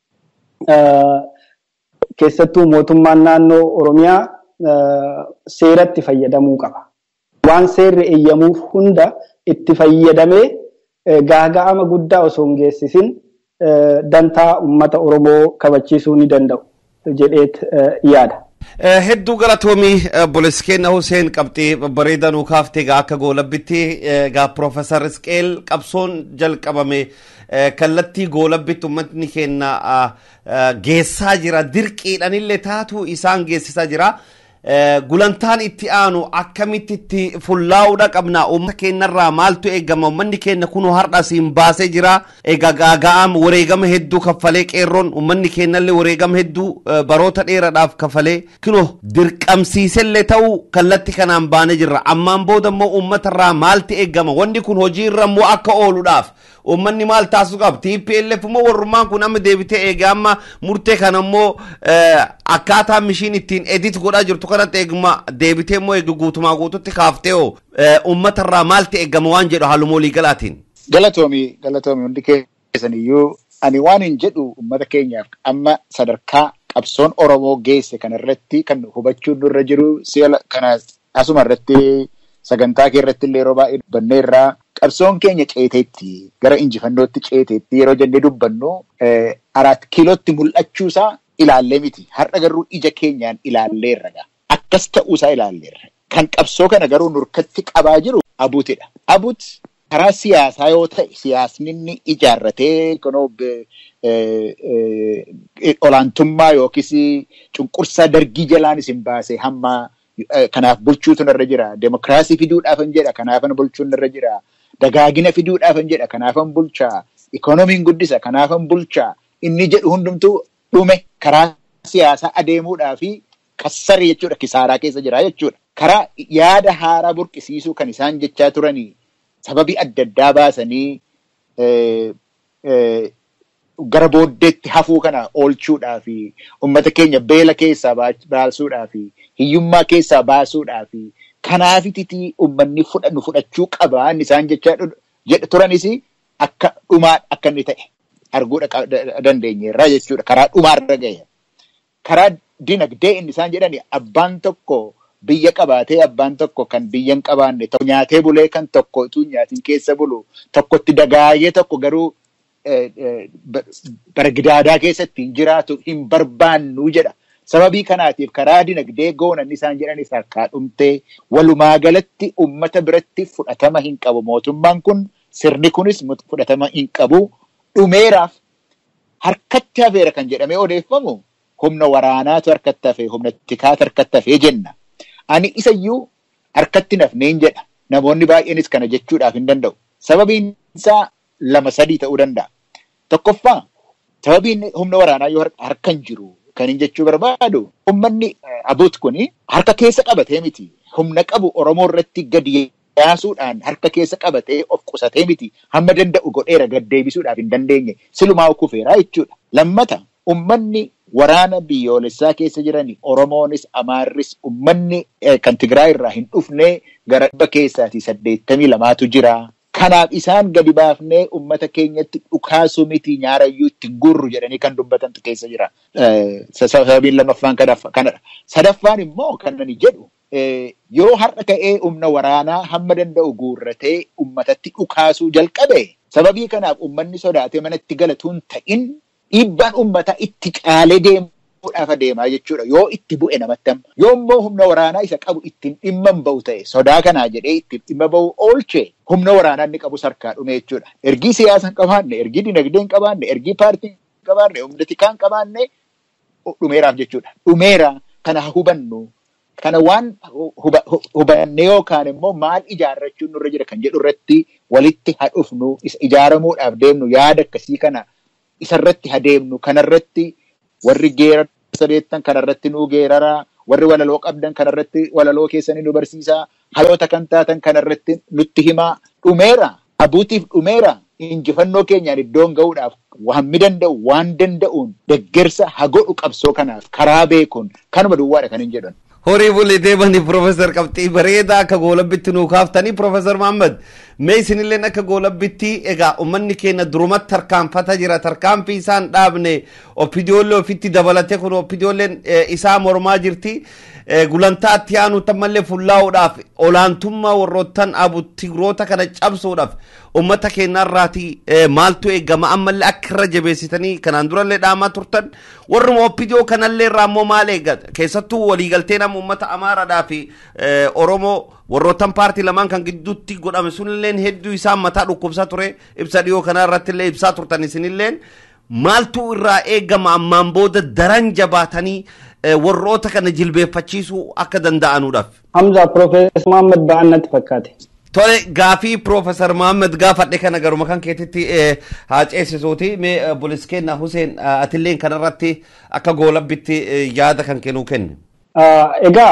[SPEAKER 5] Keessattuu mootummaan naannoo Oromiyaa seeratti fayyadamuu qaba. Waan seerri eeyyamuuf hunda itti fayyadamee gaaga'ama guddaa osoo hin geessisin dantaa uummata Oromoo kabachiisuu ni danda'u jedheet yaada.
[SPEAKER 2] Hedduu galatoomii obboleessi keenya Hussein qabxii bareedaa nuu kaaftee gaa akka goolabbitti gaa Profeesar Isqeel qabsoon jalqabame kallattii goolabbitti uummatni keenya geessaa jira dirqiidhaanillee taatu isaan geessisaa jira. Gulantaan itti aanu akkamitti itti fullaa'uudha qabna uummata keenyarraa maaltu eegama uummanni keenya kunuu har'a siin baasee jira egaa gaaga'ama wareegama hedduu kaffalee qeerroon uummanni keenyallee wareegama hedduu baroota dheeraadhaaf kaffalee kunoo dirqamsiisellee ta'uu kallattii kanaan baanee jirra ammaan booda immoo uummatarraa maaltu eegama wanni kun hojiirra immoo akka ooluudhaaf uummanni maal taasisuu qaba T P L F immoo warrummaan kun amma deebitee eegaa amma murtee kana immoo akkaataa mishiin ittiin edit godhaa jirtu kanatti eeguma deebitee immoo eegu guutumaa guututti kaaftee oo uummatarraa maaltu eegama waan jedhu haaluma walii galaatiin.
[SPEAKER 3] Galatoomii galatoomii hundi keessan iyyuu ani waan hin jedhu uummata keenyaaf amma sadarkaa qabsoon Oromoo geesse kanarratti kan hubachuun nurra jiru si'a kana asuma irratti sagantaa kee irratti illee yeroo baay'ee dubbannee irraa qabsoon keenya ceeteetti gara injifannootti ceeteetti yeroo jennee dubbannu araat kiilootti mul'achuusaa ilaallee miti har'a garuu ija keenyaan ilaalleerra akkas ta'uusaa ilaalleerra kan qabsoo kana garuu nurkatti qabaa jiru abuutidha. Abuut karaa siyaasaa yoo ta'e siyaasni inni ijaarratee kunoo olaantummaa yookiis cunqursaa dargii jalaan isin baasee hamma kanaaf bulchuutu narra jira. Demokiraasii fiduudhaafan jedha kanaafan bulchuun narra jira. Dagaagina fiduudhaafan jedha kanaafan bulchaa. Ikoonomiin guddisa kanaafan bulchaa. Inni jedhu hundumtuu dhume karaa siyaasaa adeemuudhaa fi kassari jechuudha kisaaraa keessa jira jechuudha. Karaa yaada haaraa burqisiisuu kan isaan jechaa turanii sababii adda addaa baasanii gara booddeetti hafuu kana oolchuudhaa fi uummata keenya beela keessaa baasuudhaa fi hiyyummaa keessaa baasuudhaa fi Kanaafiti uummanni fudhannu fudhachuu qaba isaan jecha jedhu turanis akka dhumaa akka inni ta'e arguu dandeenyeerra jechuudha. Karaa dhumaarra gahe. Karaa dinagdee inni isaan jedhani abbaan tokko biyya qabaatee abbaan tokko kan biyya hin qabaanne tokko nyaatee bulee kan tokko utuu nyaatiin keessa bulu tokkotti dagaagee tokko garuu bargidaadaa keessatti hin jiraatu hin barbaannu jedha. Sababii kanaatiif karaa dinagdee goonan isaan jedhanis harkaa dhumtee walumaa galatti uummata biratti fudhatama hin qabu. Mootummaan kun sirni kunis fudhatama hin qabu. Dhumeeraaf harkatti hafeera kan jedhamee odeeffamu humna waraanaatu harkatti hafee humna tikaatu harkatti hafee jenna. Ani isayyuu harkatti nafneen jedha. Namoonni baay'eenis kana jechuudhaaf hin danda'u. Sababiin isaa lama sadii ta'uu danda'a. Tokkoffaa sababiin humna waraanaa yoo harka hin jiru kan hin jechuu barbaadu uummanni abuut kuni harka keessa qabatee miti. Humna qabu Oromoo irratti gadi yaasuudhaan harka keessa qabatee of qusatee miti. Hamma danda'u godheera gad deebisuudhaaf hin dandeenye. Silumaa kufeeraa jechuudha. Lammata uummanni waraana biyyoolessaa keessa jirani Oromoonis Amaarris uummanni kan Tigraay irraa hin dhufne gara dhibba keessaatii saddeettamii lamaatu jira. Kanaaf isaan gadi baafnee uummata keenyatti dhukaasuu miti nyaarayyuu itti gurru jedhanii kan dubbatantu keessa jira. Sababiin lammaffaan kanadha. Sadaffaan immoo kan ani jedhu yoo har'a ka'ee humna waraanaa hamma danda'u guurratee uummatatti dhukaasuu jalqabe sababii kanaaf uummanni sodaatee manatti galatuun ta'in dhiibbaan uummataa itti caalee deemuudhaaf adeemaa jechuudha. Yoo itti bu'e namatti amma. Yoo immoo humna waraanaa isa qabu ittiin dhimma hin ba'u ta'e sodaa kanaa jedhee ittiin dhimma ba'u oolche humna waraanaa inni qabu sarkaa dhume jechuudha. Ergii siyaasa hin qabaanne, ergii dinagdee hin qabaanne, ergii paartii hin qabaanne, humna tikaa hin qabaanne dhumeeraaf jechuudha. Dhumeera kana hubannu. Kana waan hubanne yookaan immoo maal ijaarrachuun nurra jira kan jedhu irratti walitti hadhufnu isa ijaaramuudhaaf deemnu yaada akkasii kana isarratti hadeemnu kanarratti warri geerara sadeettan kanarratti nuu geeraraa warri walaloo qabdan kanarratti walaloo keessanii nu barsiisaa haloota kan taatan kanarratti nutti himaa dhumeera abuutiif dhumeera injifannoo keenyaan iddoon ga'uudhaaf hammi danda'u waan danda'uun deggersa hagodhu qabsoo kanaaf karaa beekuun kanuma duwwaadha kan hin jedhan.
[SPEAKER 2] Horii bulitee bani Profeesar Qabxii bareedaa akka goolabbitti nuu kaaftanii Profeesar Mahammad mee isinilleen akka goolabbitti egaa uummanni keenya durumatti tarkaanfata jira tarkaanfii isaan dhaabne opidiyoollee ofitti dabalatee kun opidiyoolleen isaa mormaa jirti gulantaa itti aanu tammallee fullaa'uudhaaf olaantummaa warroottan abu tigroota kana cabsuudhaaf ummata keenyarraati maaltu eegama ammallee akka irra jabeessitanii kanaan durallee dhaamaa turtan warruma opidiyoo kanallee irraa immoo maal eeggata keessattuu waliigaltee nama ummata Amaaraadhaa fi Oromoo warroottan paartii lamaan kan gidduutti godhame sunilleen hedduu isaan mataa dhukkubsaa ture ibsa dhiyoo kana irrattillee ibsaa turtan isinilleen maaltu irraa eegama ammaan booda daran jabaatanii warroota kana jilbeeffachiisuu akka danda'anuudhaaf.
[SPEAKER 5] Hamza Profeesar Mahammad ba'annatti fakkaate.
[SPEAKER 2] Tole gaafii Profeesar Mahammad gaafadhe kana garuma kan keetitti haa ceesisuuti mee buliskenna Huseen atilleen kanarratti akka goolabbitti yaada kan kennuu kenne.
[SPEAKER 5] Egaa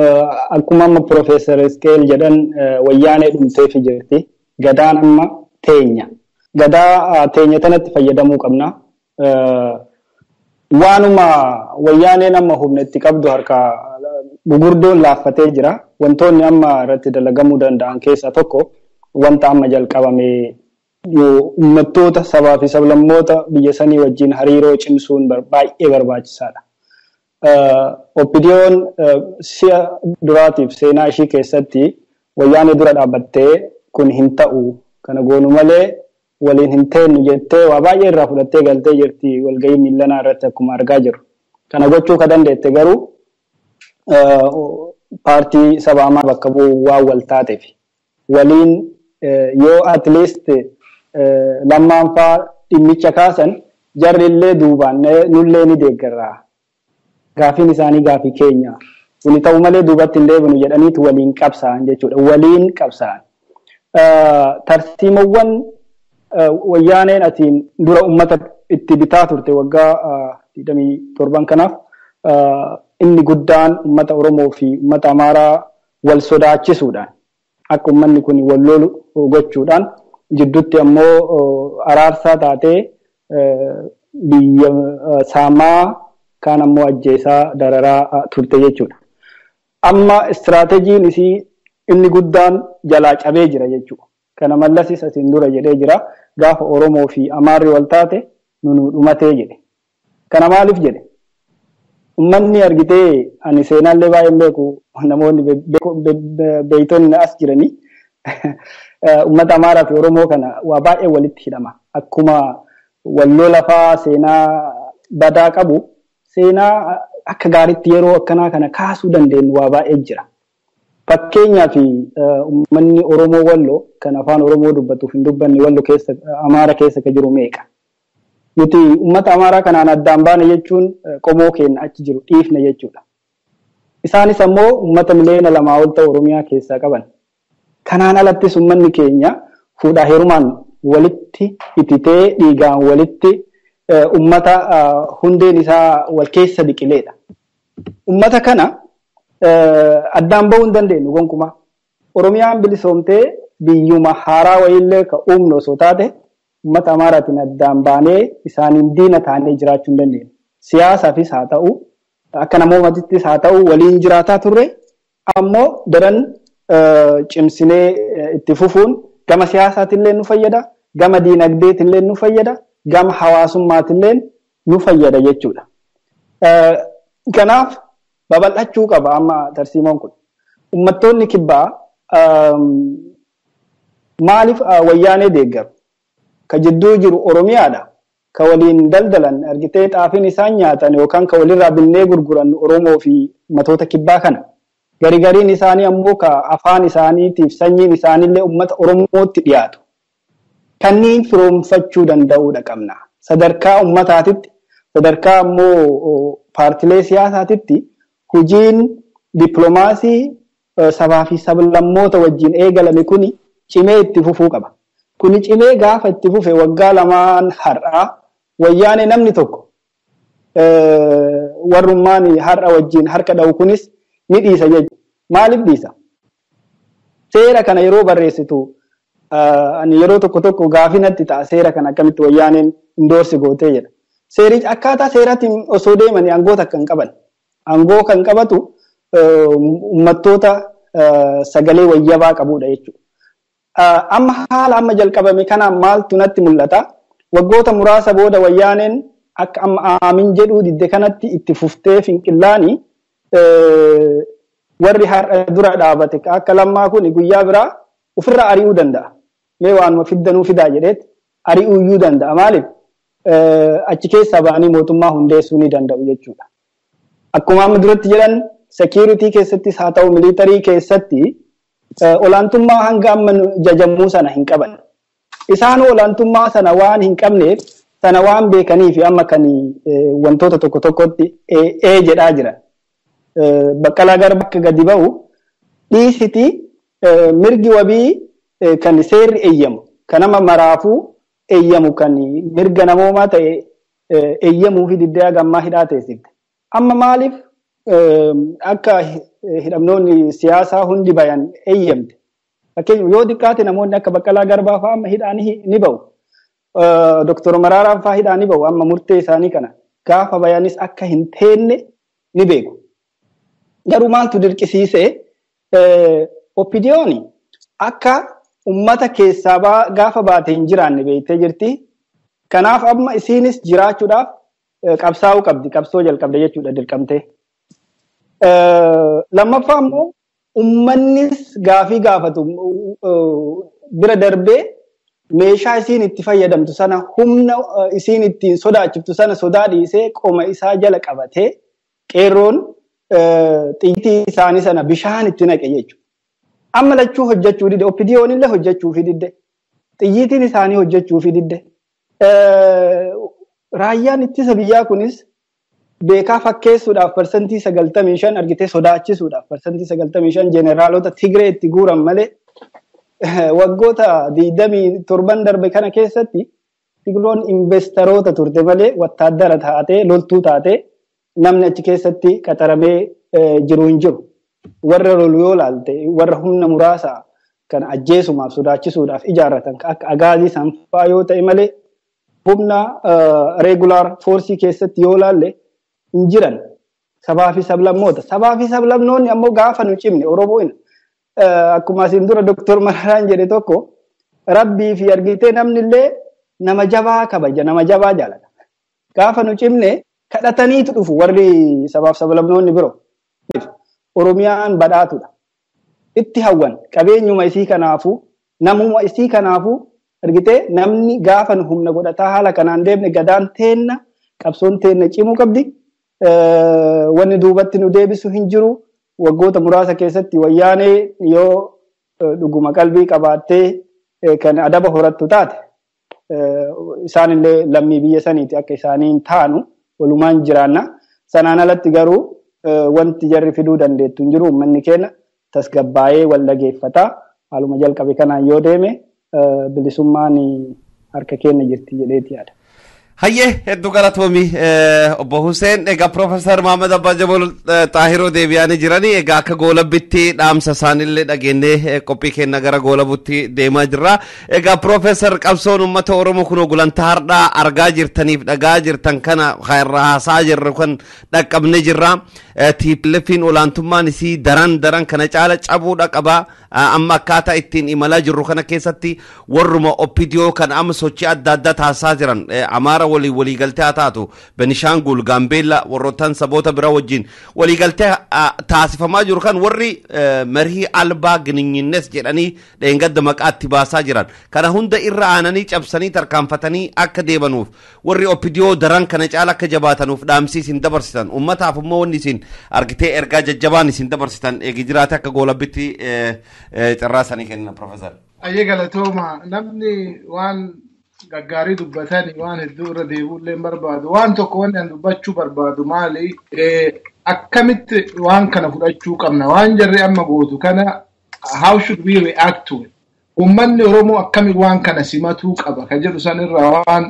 [SPEAKER 5] akkuma amma Profeesar Iskeel jedhan wayyaanee dhumteefi jirti gadaan amma teenya gadaa teenya tanatti fayyadamuu qabna. Waanuma wayyaaneen amma humna itti qabdu harka gugurdoon laaffatee jira. Wantoonni amma irratti dalagamuu danda'an keessaa tokko wanta amma jalqabame uummattoota sabaa fi sablammoota biyya sanii wajjin hariiroo cimsuun baay'ee barbaachisaadha. Opidiyoon si'a duraatiif seenaa ishii keessatti wayyaanee dura dhaabbattee kun hin ta'u kana goonu malee waliin hin teenyu jettee waa baay'ee irraa fudhattee galtee jirti walgahii miillanaa irratti akkuma argaa jirru. Kana gochuu ka dandeette garuu paartii sabaamaa bakka bu'u waan wal taateef waliin yoo at least lammaanfaa dhimmicha kaasan jarri illee duubaan nullee ni deeggarraa. Gaafiin isaanii gaafii keenya. Kuni ta'u malee duubatti hin deebinu jedhaniitu waliin qabsaan jechuudha. Waliin qabsaan. Tartiimawwan wayyaaneen atiin dura ummata itti bitaa turte waggaa digdamii torban kanaaf inni guddaan ummata Oromoo fi ummata Amaaraa wal sodaachisuudhaan akka ummanni kun wal lolu gochuudhaan jidduutti ammoo araarsaa taatee biyya saamaa kaan ammoo ajjeesaa dararaa turte jechuudha. Amma istiraatejiin isii inni guddaan jalaa cabee jira jechuudha. Kana mallasis asin dura jedhee jira gaafa Oromoo fi Amaarri wal taate nunu dhumatee jedhe. Kana maaliif jedhe? Ummanni argitee ani seenaallee baay'een beeku namoonni beeytonni as jiranii ummata Amaaraa fi Oromoo kana waa baay'ee walitti hidhama. Akkuma walloo lafaa seenaa badaa qabu seenaa akka gaariitti yeroo akkanaa kana kaasuu dandeenyu waa baay'ee jira. Fakkeenyaaf uummanni Oromoo Walloo kan afaan Oromoo dubbatuuf hin dubbanne Walloo keessa Amaara keessa ka jiru meeqa? Nuti uummata Amaaraa kanaan addaan baane jechuun qomoo keenya achi jiru dhiifna jechuudha. Isaanis ammoo uummata miliyoona lamaa ol ta'u Oromiyaa keessaa qaban. Kanaan alattis uummanni keenya fuudhaa heerumaan walitti ititee dhiigaan walitti uummata hundeen isaa wal keessa biqileedha. Uummata kana addaan bahuu hin dandeenyu gonkumaa. Oromiyaan bilisoomtee biyyuma haaraa wayiillee ka uumnu osoo taate uummata Amaaraatiin addaan baanee isaaniin diina taanee jiraachuu hin dandeenyu. Siyaasaafis haa ta'u akka namoomatittis haa ta'u waliin jiraataa turre ammoo daran cimsinee itti fufuun gama siyaasaatillee nu fayyada, gama diinagdeetillee nu fayyada, gama hawaasummaatillee nu fayyada jechuudha. Kanaaf babal'achuu qaba amma tarsiimoon kun. Uummattoonni kibbaa maaliif wayyaanee deeggaru? Ka jidduu jiru Oromiyaadha. Ka waliin daldalan argitee xaafiin isaan nyaatan yookaan ka walirraa binnee gurguran Oromoo fi ummatoota kibbaa kana. Garigariin isaanii ammoo ka afaan isaaniitiif sanyiin isaaniillee uummata Oromootti dhiyaatu. Kanneen firoomfachuu danda'uudha qabna. Sadarkaa uummataatitti, sadarkaa ammoo paartilee siyaasaatitti hojiin dippiloomaasii sabaa fi sablammoota wajjin eegalame kuni cimee itti fufuu qaba. Kuni cimee gaafa itti fufe waggaa lamaan har'aa wayyaane namni tokko warrummaan har'a wajjin harka dha'u kunis ni dhiisa jechuudha. Maaliif dhiisa? Seera kana yeroo barreessitu ani yeroo tokko tokko gaafinatti ta'a seera kana akkamitti wayyaaneen indoorsi gootee jedha. Seerichi akkaataa seeratti osoo deemanii aangoota kan qaban. Aangoo kan qabatu uummattoota sagalee wayyabaa qabudha jechuudha. Amma haala amma jalqabame kanaan maaltu natti mul'ata? Waggoota muraasa booda wayyaaneen akka amma aamin jedhuu didde kanatti itti fuftee finqillaanii warri har'a dura dhaabate akka lammaa kun guyyaa biraa ofirraa ari'uu danda'a. Mee waanuma fiddanuu fidaa jedheet ari'uu iyyuu danda'a. Maaliif? Achi keessaa ba'anii mootummaa hundeessuu ni danda'u jechuudha. Akkuma amma duratti jedhan security keessattis haa ta'u militarii keessatti olaantummaa hanga amma jajamuu sana hin qaban. Isaan olaantummaa sana waan hin qabneef sana waan beekaniif amma kan wantoota tokko tokkotti ee jedhaa jiran. Baqqalaa Garbaa akka gadi ba'u dhiisiti mirgi wabii kan seerri eeyyamu kan nama maraafuu eeyyamu kan mirga namoomaa ta'e eeyyamuu fi diddee gammaa hidhaa teessifte. Amma maaliif akka hidhamnoonni siyaasaa hundi bayan eeyyamte? Fakkeenyaaf yoo xiqqaate namoonni akka Baqqalaa Garbaa fa'aa amma hidhaa ni ba'u. Doktor Maraaraan fa'aa hidhaa ni ba'u. Amma murtee isaanii kana gaafa bayanis akka hin teenne ni beeku. Garuu maaltu dirqisiisee Oppidiyooni akka ummata keessaa gaafa baate hin jiraanne beektee jirti. Kanaaf amma isiinis jiraachuudhaaf qabsaa'uu qabdi. Qabsoo jalqabde jechuudha dirqamtee. Lammaffaa immoo ummannis gaafii gaafatu bira darbee meeshaa isiin itti fayyadamtu sana humna isiin ittiin sodaachiftu sana sodaa dhiisee qoma isaa jala qabatee qeerroon xiyyitii isaanii sana bishaan itti naqe jechuudha. Amma lachuu hojjechuu didde, Oppidiyoonillee hojjechuu fi didde, xiyyitiin isaanii hojjechuu fi didde. Raayyaan ittisa biyyaa kunis beekaa fakkeessuudhaaf parsantii sagaltamii shan argitee sodaachisuudhaaf parsantii sagaltamii shan jeneraalota Tigree itti guuran malee waggoota digdamii torban darbe kana keessatti Tigroon investoroota turte malee wattaaddara taatee loltuu taatee namni achi keessatti qaxaramee jiru hin jiru. Warra lolu yoo laalte warra humna muraasa kan ajjeesumaaf sodaachisuudhaaf ijaarratan akka agaazii sanfaa yoo ta'e malee humna regular force keessatti yoo laalle hin jiran sabaa fi sablammoota. Sabaa fi sablamnoonni ammoo gaafa nu cimne Oromoon akkuma asin dura doktor Mararaan jedhe tokko rabbii fi argitee namni illee nama jabaa kabaja nama jabaa jaalata. Gaafa nu cimne kadhataniitu dhufu warri sabaaf sablamnoonni biroo. Oromiyaan badhaatudha. Itti hawwan qabeenyuma isii kanaafu namuma isii kanaafu argitee namni gaafa nu humna godhataa haala kanaan deemne gadaan teenna qabsoon teenna cimuu qabdi. Wanni duubatti nu deebisu hin jiru. Waggoota muraasa keessatti wayyaanee yoo dhuguma qalbii qabaattee kan adaba horattu taate isaanillee lammii biyya saniiti akka isaaniin taanu walumaan jiraanna. Sanaan alatti garuu wanti jarri fiduu dandeettu hin jiru. Uummanni keenya tasgabbaa'ee wal dhageeffataa haaluma jalqabe kanaan yoo deeme bilisummaan harka keenya jirti jedheeti yaada.
[SPEAKER 2] Hayyee hedduu galatoomi obbo Hussein egaa Profeesar Mahammad Abbaa Jabal Xaahiroo deebi'anii jiranii egaa akka goolabbitti dhaamsa isaanillee dhageenyee qophii keenya gara goolabutti deemaa jirra. Egaa Profeesar qabsoon uummata Oromoo kun gulantaa hardhaa argaa jirtaniif dhagaa jirtan kana irraa haasaa jirru kan dhaqqabne jirra. T P L F'n olaantummaan isii daran daran kana caala cabuudha qaba. Amma akkaataa ittiin imalaa jirru kana keessatti warruma Opidiyoo kan amma sochii adda addaa taasisaa jiran Amaara walii waliigaltee haa taatu Benishangul Gaambeellaa warroottan saboota biraa wajjin waliigaltee taasifamaa jiru kan warri marhii albaa gininyinnes jedhanii dheengadda maqaatti baasaa jiran kana hunda irra aananii cabsanii tarkaanfatanii akka deebanuuf warri Opidiyoo daran kana caala akka jabaatanuuf dhaamsii isin dabarsitan ummataaf immoo wanni isin argitee ergaa jajjabaan isin dabarsitan eegi jiraate akka goolabbitti cirraasanii kenna Profeesar.
[SPEAKER 4] Ayyee galatooma namni waan gaggaarii dubbatanii waan hedduu irra deebi'ullee barbaadu waan tokko wanni an dubbachuu barbaadu maali akkamitti waan kana fudhachuu qabna waan jarri amma gootu kana how should we react to it ummanni Oromoo akkami waan kana simatuu qaba kan jedhu san irraa waan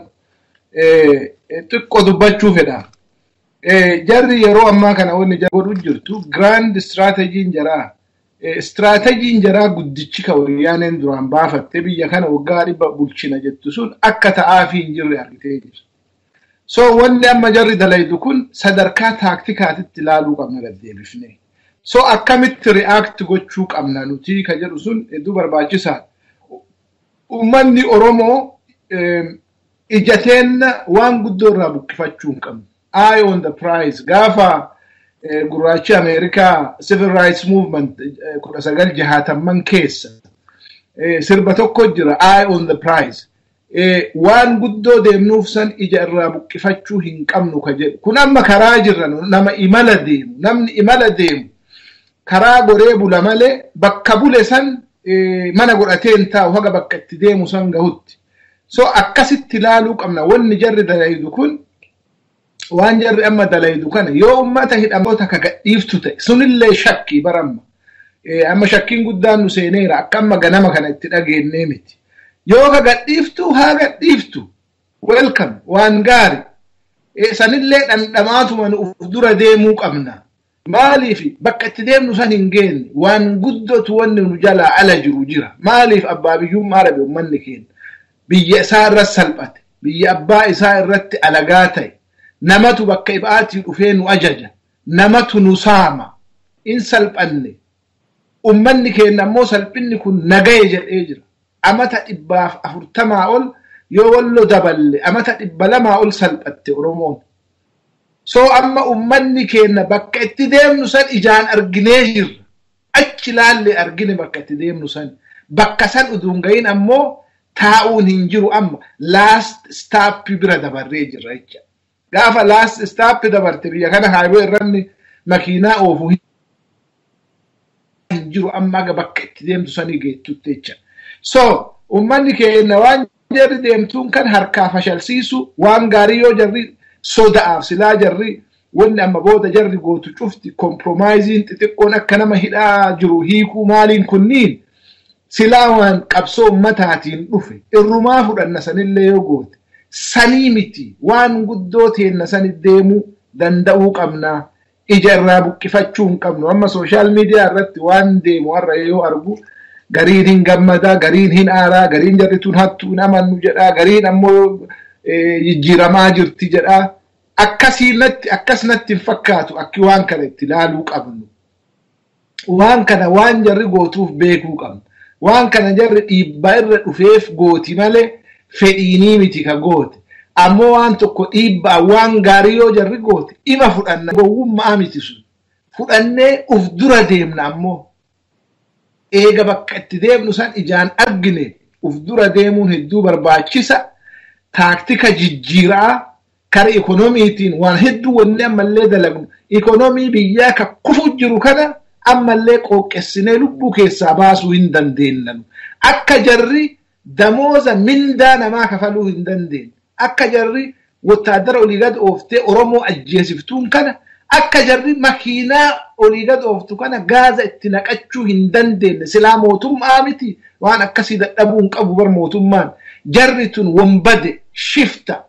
[SPEAKER 4] xiqqoo dubbachuu fedha. Jarri yeroo ammaa kana wanni godhu jirtu grand strategy jaraa strategy jaraa guddichi ka wayyaaneen duraan baafatte biyya kana waggaa dhibba bulchina jettu sun akka ta'aafi hin jirre argitee jirti. So wanni amma jarri dalaydu kun sadarkaa taaktikaatitti ilaaluu qabna gaddeebifne. So akkamitti react gochuu qabna nuti ka jedhu sun hedduu barbaachisaadha. Uummanni Oromoo ijateenna waan guddoo irraa buqqifachuu hin qabnu. Eye on the prize. Gaafa gurraachi Ameerikaa Civil Rights Movement kudha sagal jahaatamman keessa sirba tokko jira Eye on the prize. Waan guddoo deemnuuf san ija irraa buqqifachuu hin qabnu ka jedhu. Kun amma karaa jirra nama imala deemu. Namni imala deemu karaa goree bula malee bakka bule san mana godhateen taa'u haga bakka itti deemu san gahutti. So akkasitti ilaaluu qabna. Wanni jarri dalaydu kun waan jarri amma dalaydu kana yoo ummata hidhamoota ka gadhiiftu ta'e sunillee shakkii baramma. Amma shakkiin guddaan nu seeneera akka amma ganama kana itti dhageennee miti. Yoo ka gadhiiftu haa gadhiiftu welcome waan gaari. Sanillee dhandhamaatuma nu dura deemuu qabna. Maaliif bakka itti deemnu san hin geenne waan guddootu wanni nu jalaa ala jiru jira. Maaliif abbaa biyyummaa rabe ummanni keenya biyya isaa irratti salphate biyya abbaa isaa irratti alagaa ta'e namatu bakka ibaatii dhufee nu ajaja namatu nu saama in salphanne ummanni keenya ammoo salphinni kun nagaye jedhee jira. Amata dhibbaaf afurtamaa ol yoo wallo daballe amata dhibba lamaa ol salphatte Oromoon. So amma ummanni keenya bakka itti deemnu san ijaan arginee jirra. Achi laalle argine bakka itti deemnu san. Bakka san uduun gahin ammoo taa'uun hin jiru amma last stop bira dabarree jirra jecha. Gaafa last stop dabarte biyya kana highway irranni makiinaa oofu hin jiru amma aga bakka itti deemtu sanii geettutti jecha. So ummanni keenya waan jarri deemtuun kan harkaa fashalsiisu waan gaarii yoo jarri sodaaf silaa jarri wanni amma booda jarri gootu cufti compromising xixiqqoon akka nama hidhaa jiru hiikuu maaliin kunniin silaa waan qabsoo ummataatiin dhufe irrumaa fudhanna sanillee yoo goote sanii miti waan guddoo teenna sanit deemuu danda'uu qabna ija irraa buqqifachuu hin qabnu. Amma social media irratti waan deemu har'a yoo argu gariin hin gammadaa gariin hin aaraa gariin jarri tun hattuu hin amannu jedhaa gariin ammoo jijjiiramaa jirti jedhaa. Akkasii natti akkas natti hin fakkaatu akki waan kana itti ilaaluu qabnu. waan kana waan jarri gootuuf beekuu qabna. Waan kana jarri dhiibbaa irra dhufeef gooti malee fedhiinii miti ka goote. Ammoo waan tokko dhiibbaa waan gaarii yoo jarri goote ima fudhanna gowwummaa miti sun. Fudhannee uf dura deemna ammoo. Eega bakka itti deemnu san ijaan argine uf dura deemuun hedduu barbaachisa. Taaktika jijjiiraa kara ikonomiitiin waan hedduu wanni ammallee dalagnu. Ikonomii biyyaa ka kufu jiru kana ammallee qooqqessinee lubbuu keessaa baasuu hin dandeenyu. Akka jarri damooza mindaa namaa kafaluu hin dandeenye. Akka jarri wotaadara olii gad ooftee Oromoo ajjeesiftuun kana akka jarri makiinaa olii gad ooftu kana gaaza itti naqachuu hin dandeenye. Silaa mootummaa miti waan akkasii dadhabuu hin qabu bar mootummaan. Jarri tun wombade shifta.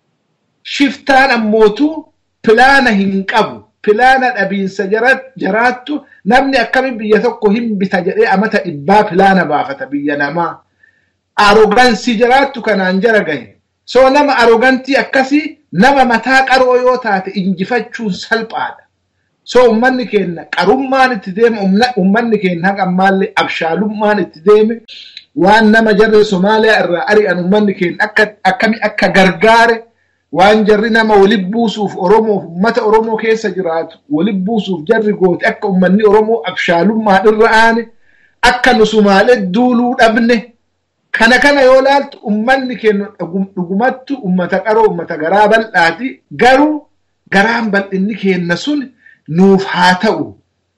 [SPEAKER 4] Shiftaan ammootu pilaana hin qabu. Pilaana dhabiinsa jaraattu namni akkamiin biyya tokko hin bita jedhee amata dhibbaa pilaana baafata biyya namaa. Arogansii jaraattu kanaan jara gahe. So nama arogantii akkasii nama mataa qaroo yoo taate injifachuun salphaadha. So ummanni keenya qarummaan itti deeme ummanni keenya haqa ammaallee abshaalummaan itti deeme waan nama jarri Somaaliyaa irraa ari'an ummanni keenya akka akkami akka gargaare waan jarri nama walib buusuuf Oromoo ummata Oromoo keessa jiraatu walib buusuuf jarri goote akka ummanni Oromoo abshaalummaa irra aane akka nu Somaalee duuluu dhabne. Kana kana yoo laaltu ummanni keenya dhugumattu ummata qaroo ummata garaa bal'aati garuu garaan bal'inni keenya sun nuuf haa ta'u.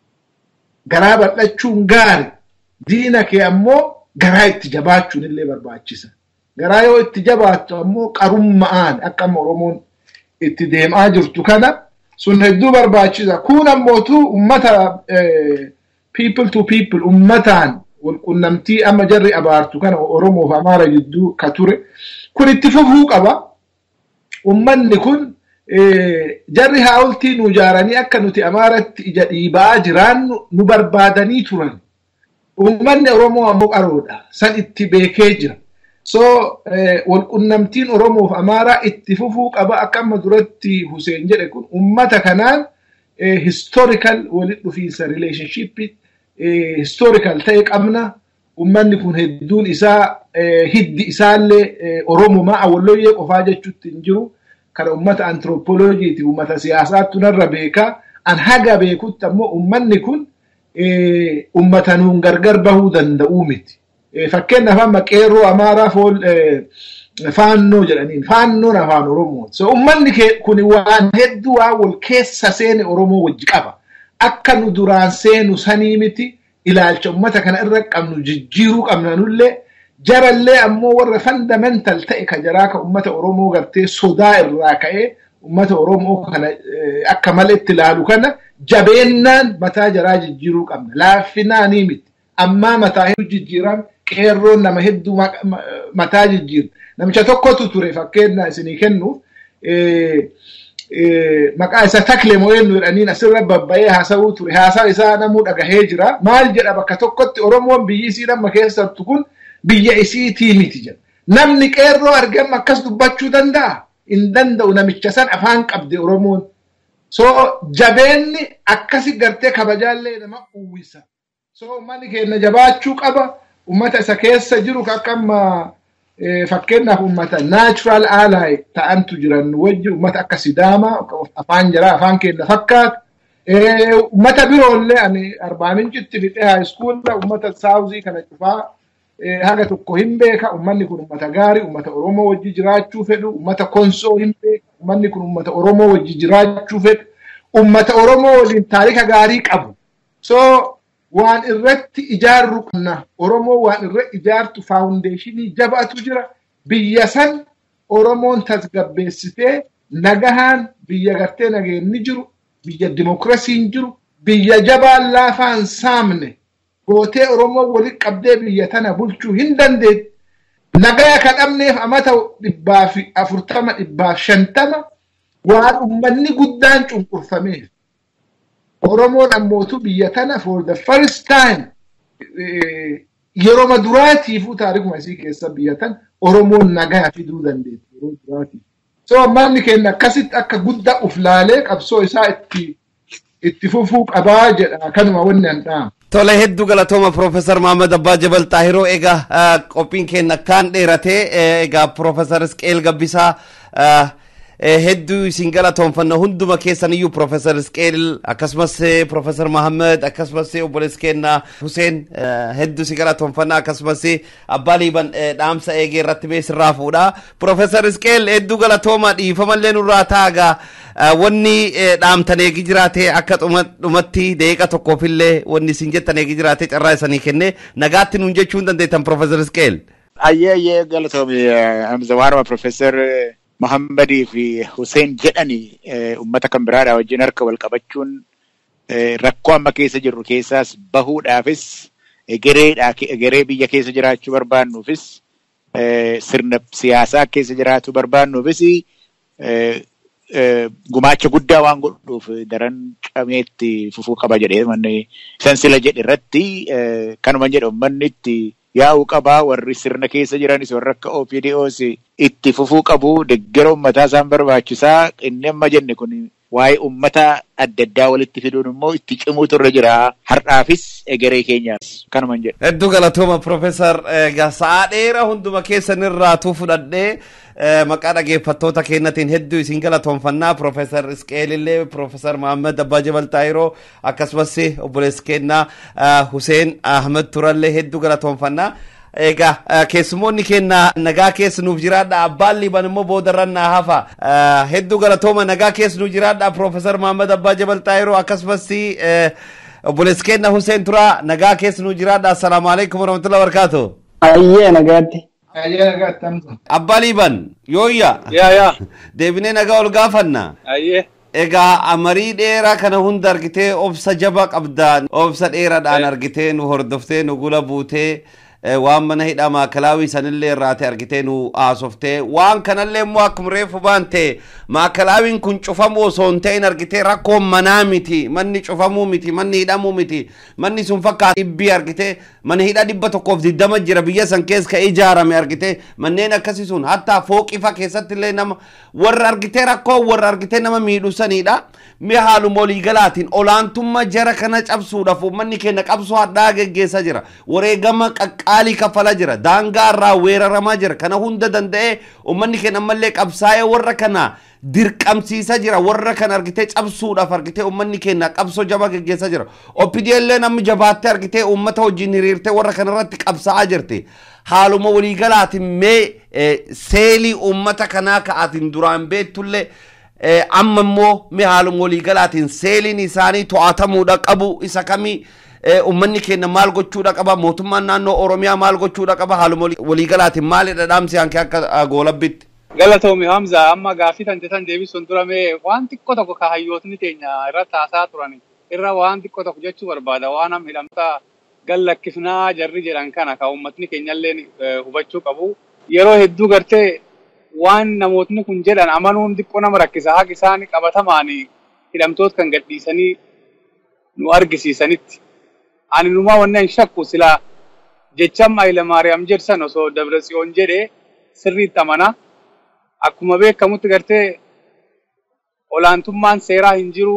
[SPEAKER 4] Garaa bal'achuun gaari diina kee ammoo garaa itti jabaachuun illee barbaachisa. Garaa yoo itti jabaattu ammoo qarummaan akka Oromoon itti deemaa jirtu kana sun hedduu barbaachisa. Kun ammootu ummata people to people ummataan والقنمتي أما جري أبارتو كان أورومو فأمارة جدو كتوري كن اتفقه قبا ومن نكون إيه جري هاولتي نجاراني أكا نتي أمارة إيبا جران نبرباداني توران ومن أورومو أموك أرودا سن اتباكي جرا so إيه والقنمتين أورومو فأمارة اتفقه قبا أكا مدرتي حسين جري كن أمتا كانان إيه historical ولدو فيسا relationship historical take amna ummanni kun hedduun isaa hiddi isaallee Oromoo ma awwalloyee qofaa jechuutti hin jiru kana ummata anthropology ti ummata siyaasaatu narra beeka an haga beekutti ammoo ummanni kun ummata nuun gargar bahuu danda'u miti fakkeenyaaf amma qeerroo Amaaraa fool faannoo jedhaniin faannoon afaan Oromoo so ummanni kun waan hedduu waa wal keessa seene Oromoo wajji qaba. Akka nu duraan seenu sanii miti ilaalcha ummata kana irra qabnu jijjiiruu qabna nullee jarallee ammoo warra fundamental ta'e ka jaraa ka ummata Oromoo gartee sodaa irraa ka'ee ummata Oromoo kana akka malee itti ilaalu kana jabeennaan mataa jaraa jijjiiruu qabna laaffinaanii miti ammaa mataa hedduu jijjiiran qeerroon nama hedduu mataa jijjiiru namicha tokkotu ture fakkeenya isinii kennuuf maqaa isa takle mo'ennu jedhaniin asirra babbayee haasa'uu ture haasaa isaa namuu dhagahee jira maal jedha bakka tokkotti Oromoon biyyi isii nama keessattu kun biyya isiitii miti jedha namni qeerroo argama akkas dubbachuu danda'a hin danda'u namicha san afaan qabde Oromoon so jabeenni akkasi gartee kabajaallee nama uwwisa so ummanni keenya jabaachuu qaba ummata isa keessa jiru akkama fakkeenyaaf ummata natural ally ta'antu jiran wajji ummata akka Sidaama afaan jara afaan keenya fakkaat ummata biroollee ani Arbaa Mincitti fixee high school ummata Saawuzii kana cufaa haga tokko hin beeka ummanni kun ummata gaarii ummata Oromoo wajji jiraachuu fedhu ummata Konsoo hin beeka ummanni kun ummata Oromoo wajji jiraachuu fedhu ummata Oromoo waliin taarika gaarii qabu so waan irratti ijaarru qabna Oromoo waan irra ijaartu foundationii jabaatu jira biyya san Oromoon tasgabbeessitee nagahaan biyya gartee nageenni jiru biyya demokrasiin jiru biyya jabaan laafaan saamne gootee Oromoo waliin qabdee biyya tana bulchuu hin dandeetti nagaya kadhamneef amata dhibbaa fi afurtama dhibbaa shantama waan ummanni guddaan cunqurfameef Oromoon ammootu biyya tana for the first time yeroo maduraatiifuu taarikuma isii keessa biyya tana Oromoon nagaa fiduu dandeetti yeroo duraatiif. So ammanni keenya akkasitti akka guddaa uf laalee qabsoo isaa itti اتفوفو قباج كانوا ونن دام
[SPEAKER 2] Tole hedduu galatooma Profeesar Mahammad Abbaa Jabal Xaahiroo egaa qophiin keenya kan dheerate egaa Profeesar Isqeel Gabbisaa hedduu isin galatoomfanna hunduma keessaniyyuu Profeesar Isqeel akkasumas Profeesar Mahammad akkasumas obboleessi keenya Huseen hedduu isin galatoomfanna akkasumas Abbaa Liiban dhaamsa eegee irratti beesirraa fuudha Profeesar Isqeel hedduu galatooma dhiifamallee nurraa taagaa wanni dhaamtan eegi jiraate akka dhumatti deeqa tokkoofillee wanni isin jettan eegi jiraate carraa isanii kenne nagaatti nuun jechuun dandeettan Profeesar Isqeel.
[SPEAKER 3] Ayyee ayyee galatoomi Hamza waanuma Profeesar Mahammadi fi Hussein jedhani ummata kan biraadhaa wajjin harka wal qabachuun rakkoo amma keessa jirru keessaas bahuudhaafis egeree biyya keessa jiraachuu barbaannuufis sirna siyaasaa keessa jiraachuu barbaannuufis gumaacha guddaa waan godhuuf daran cameetti fufuu qaba jedhee manni san sila jedhe irratti kanuma jedhu manni itti yaa'uu qabaa warri sirna keessa jiranis warra akka O P D Os itti fufuu qabu deggera ummataa isaan barbaachisaa inni amma jenne kun waa'ee ummata adda addaa walitti fiduun immoo itti cimuutu irra jira har'aafis egeree keenyaas kanuma jedhe.
[SPEAKER 2] Hedduu galatooma Profeesar sa'aa dheeraa hunduma keessanirraa tuu fudhadhee maqaa dhaggeeffattoota keenyatiin hedduu isin galatoomfannaa Profeesar Isqeel illee Profeesar Mahammad Abbaa Jabal Xaahiroo akkasumas obboleessi keenya Huseen Ahmed Turallee hedduu galatoomfannaa. Egaa keessumoonni keenya nagaa keessa nuuf jiraadha Abbaan Liiban immoo boodarran naa hafa hedduu galatooma nagaa keessa nuuf jiraadha Profeesar Mahammad Abbaa Jabal Xaahiroo akkasumas obboleessi keenya Huseen Turaa nagaa keessa nuuf jiraadha assalaamu alaikum warahmatullahi wabarakatuh.
[SPEAKER 5] Ayyee nagaatti.
[SPEAKER 4] Ayyee nagaatti Hamza.
[SPEAKER 2] Abbaa Liiban yooyya.
[SPEAKER 6] Yaa yaa.
[SPEAKER 2] Deebinee nagaa ol gaafanna.
[SPEAKER 6] Ayyee.
[SPEAKER 2] Egaa amarii dheeraa kana hunda argitee obsa jaba qabdaan obsa dheeraadhaan argitee nu hordoftee nu gula buutee waan mana hidhaa maakalaawii sanillee irraate argitee nu haasoftee waan kanallee immoo akkuma reefu baante maakalaawiin kun cufamuu osoo hin ta'in argitee rakkoon manaa miti manni cufamuu miti manni hidhamuu miti manni sun fakkaata dhibbii argitee mana hidhaa dhibba tokkoof digdama jira biyya san keessa ka ijaarame argitee manneen akkasii sun hattaa fooqifa keessatti illee nama warra argitee rakkoo warra argitee nama miidhu sanidha mi haaluma waliigalaatiin olaantummaa jara kana cabsuudhaaf uummanni keenya qabsoo hadhaa geggeessaa jira wareegama qaqqaalii kafalaa jira daangaa irraa weeraramaa jira kana hunda danda'ee uummanni keenya ammallee qabsaa'ee warra kana dirqamsiisaa jira warra kana argitee cabsuudhaaf argitee uummanni keenya qabsoo jabaa geggeessaa jira O P D illee namni jabaattee argitee uummata wajjin hiriirtee warra kanarratti qabsaa'aa jirti haaluma waliigalaatiin mee seelii uummata kanaa ka'aatiin duraan beettullee amma immoo mee haaluma waliigalaatiin seeliin isaanii to'atamuudha qabu isa kamii uummanni keenya maal gochuudha qaba mootummaan naannoo Oromiyaa maal gochuudha qaba haaluma waliigalaatiin maalidha dhaamsi hanke akka goolabbitti.
[SPEAKER 6] Galatoomi Hamza amma gaaffii tan jetan deebisuun dura mee waan xiqqoo tokko ka hayyootni teenya irra taasaa turan irra waan xiqqoo tokko jechuu barbaada waan am hidhamtaa gallakkifnaa jarri jedhan kana ka uummatni keenyallee hubachuu qabu yeroo hedduu gartee waan namootni kun jedhan amanuun xiqqoo nama rakkisa haqa isaanii qabatamaanii hidhamtoota kan gadhiisanii nu argisiisanitti ani numaa wannan shakku silaa jecham Hayilamaariyaam jedhan osoo Dabratsiyoon jedhee sirriitti amana akkuma beekamutti gartee olaantummaan seeraa hin jiru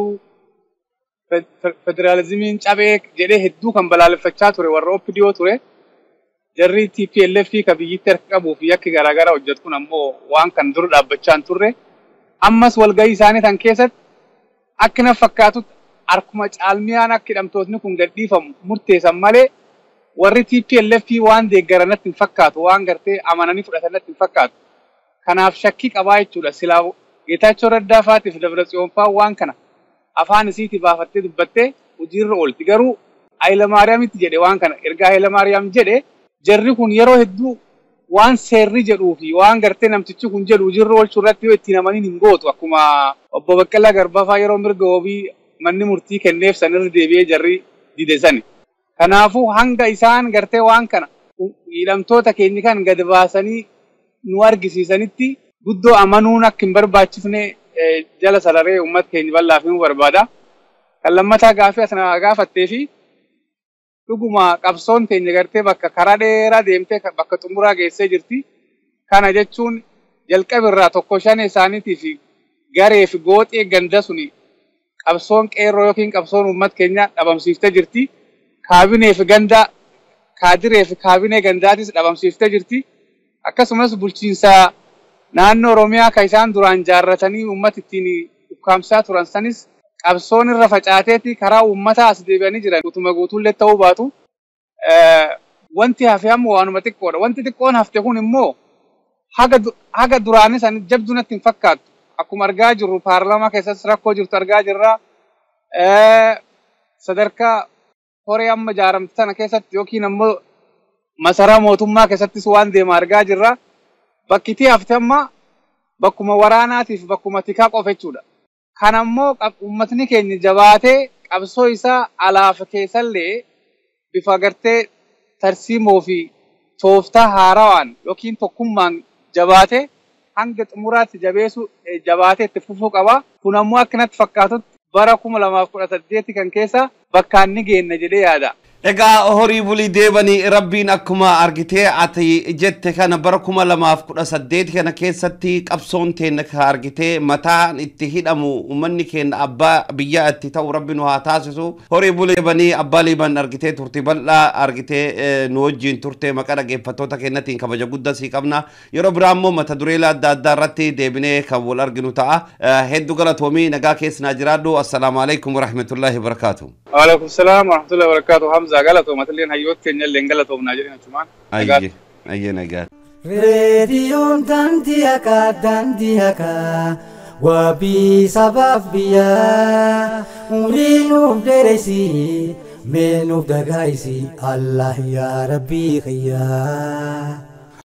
[SPEAKER 6] federaalizimiin cabee jedhee hedduu kan balaaleffachaa ture warra O P D O ture jarri T P L F ka biyyitti harka qabuu fi yakki garaagaraa hojjetu kun ammoo waan kan dur dhaabbachaa hin turre ammas walgahii isaanii tan keessatti akka na fakkaatutti harkuma caalmiyaan akka hidhamtootni kun gadhiifamu murteessan malee warri T P L F waan deeggaranatti hin fakkaatu waan gartee amananii fudhatanatti hin fakkaatu kanaaf shakkii qabaa jechuudha silaa Geetaachoo Raddaa faatiif Dabratsiyoon faa waan kana afaan isiitii baafattee dubbattee hojiirra oolti garuu Hayilamaariyaamitti jedhe waan kana ergaa Hayilamaariyaam jedhe jarri kun yeroo hedduu waan seerri jedhuu fi waan gartee namtichi kun jedhu hojiirra oolchuu irratti yoo ittiin amaniin hin gootu akkuma obbo Baqqalaa Garbaa faa yeroo mirga wabii manni murtii kenneef sanirra deebi'ee jarri dide sani kanaafuu hanga isaan gartee waan kana hidhamtoota keenya kan gad baasanii nu argisiisanitti guddoo amanuun akka hin barbaachifne jala salaree uummata keenya bal'aaf himuu barbaada. Kan lammataa gaaffii asna gaafattee fi dhuguma qabsoon keenya gartee bakka karaa dheeraa deemtee bakka xumuraa geessee jirti. Kana jechuun jalqaba irraa tokko shan isaaniitii fi garee fi gooxee ganda suni qabsoon qeerroo yookiin qabsoon uummat keenya dhabamsiiftee jirti. Kaabinee fi ganda kaadiree fi kaabinee gandaatis dhabamsiiftee jirti. Akkasumas bulchiinsa naannoo Oromiyaa kan isaan duraan jaarratanii uummat ittiin ukkaamsaa turan sanis qabsoon irra facaateeti karaa uummataa as deebi'anii jiran guutuma guutuullee ta'uu baatu. Wanti hafe ammoo waanuma xiqqoodha. Wanti xiqqoon hafte kun immoo haga haga duraanis san jabdu natti hin fakkaatu. Akkuma argaa jirru paarlaamaa keessatti rakkoo jirtu argaa jirra. Sadarkaa horee amma ijaaramte sana keessatti yookiin ammoo masaraa mootummaa keessattis waan deema argaa jirra. Bakki itti hafte amma bakkuma waraanaatiif bakkuma tikaa qofa jechuudha. Kan ammoo uummatni keenya jabaatee qabsoo isaa alaaf keessallee bifa gartee tarsiimoo fi tooftaa haarawaan yookiin tokkummaan jabaatee hanga xumuraatti jabeessu jabaatee itti fufuu qaba. Kun ammoo akkanatti fakkaatutti bara kuma lamaaf kudha saddeeti kan keessa bakkaan ni geenna jedhee yaada.
[SPEAKER 2] Egaa horii bulii deebanii rabbiin akkuma argitee ati jette kana bara kuma lamaaf kudha saddeeti kana keessatti qabsoon teenya ka argitee mataan itti hidhamu uummanni keenya abbaa biyya itti ta'u rabbi nu haa taasisu. Horii bulii deebanii abbaa liiban argitee turti bal'aa argitee nu wajjin turte maqaa dhaggeeffattoota keenyatiin kabaja guddaa sii qabna. Yeroo biraa immoo mata dureela adda addaa irratti deebinee kan wal arginu ta'a. Hedduu galatoomii nagaa keessanaa jiraadhu. Assalaamu alaikum warahmatullahi wabarakaatuh.
[SPEAKER 6] Waalaikum salaam warahmatullahi wabarakatuh. Hamza غلطوا مثلين هيوت كنيا اللي انقلتوا بناجرين تمام
[SPEAKER 2] اي اي نجات
[SPEAKER 1] راديو داندياكا داندياكا وبي سبب بيا ولينو درسي منو دغايسي الله يا ربي خيا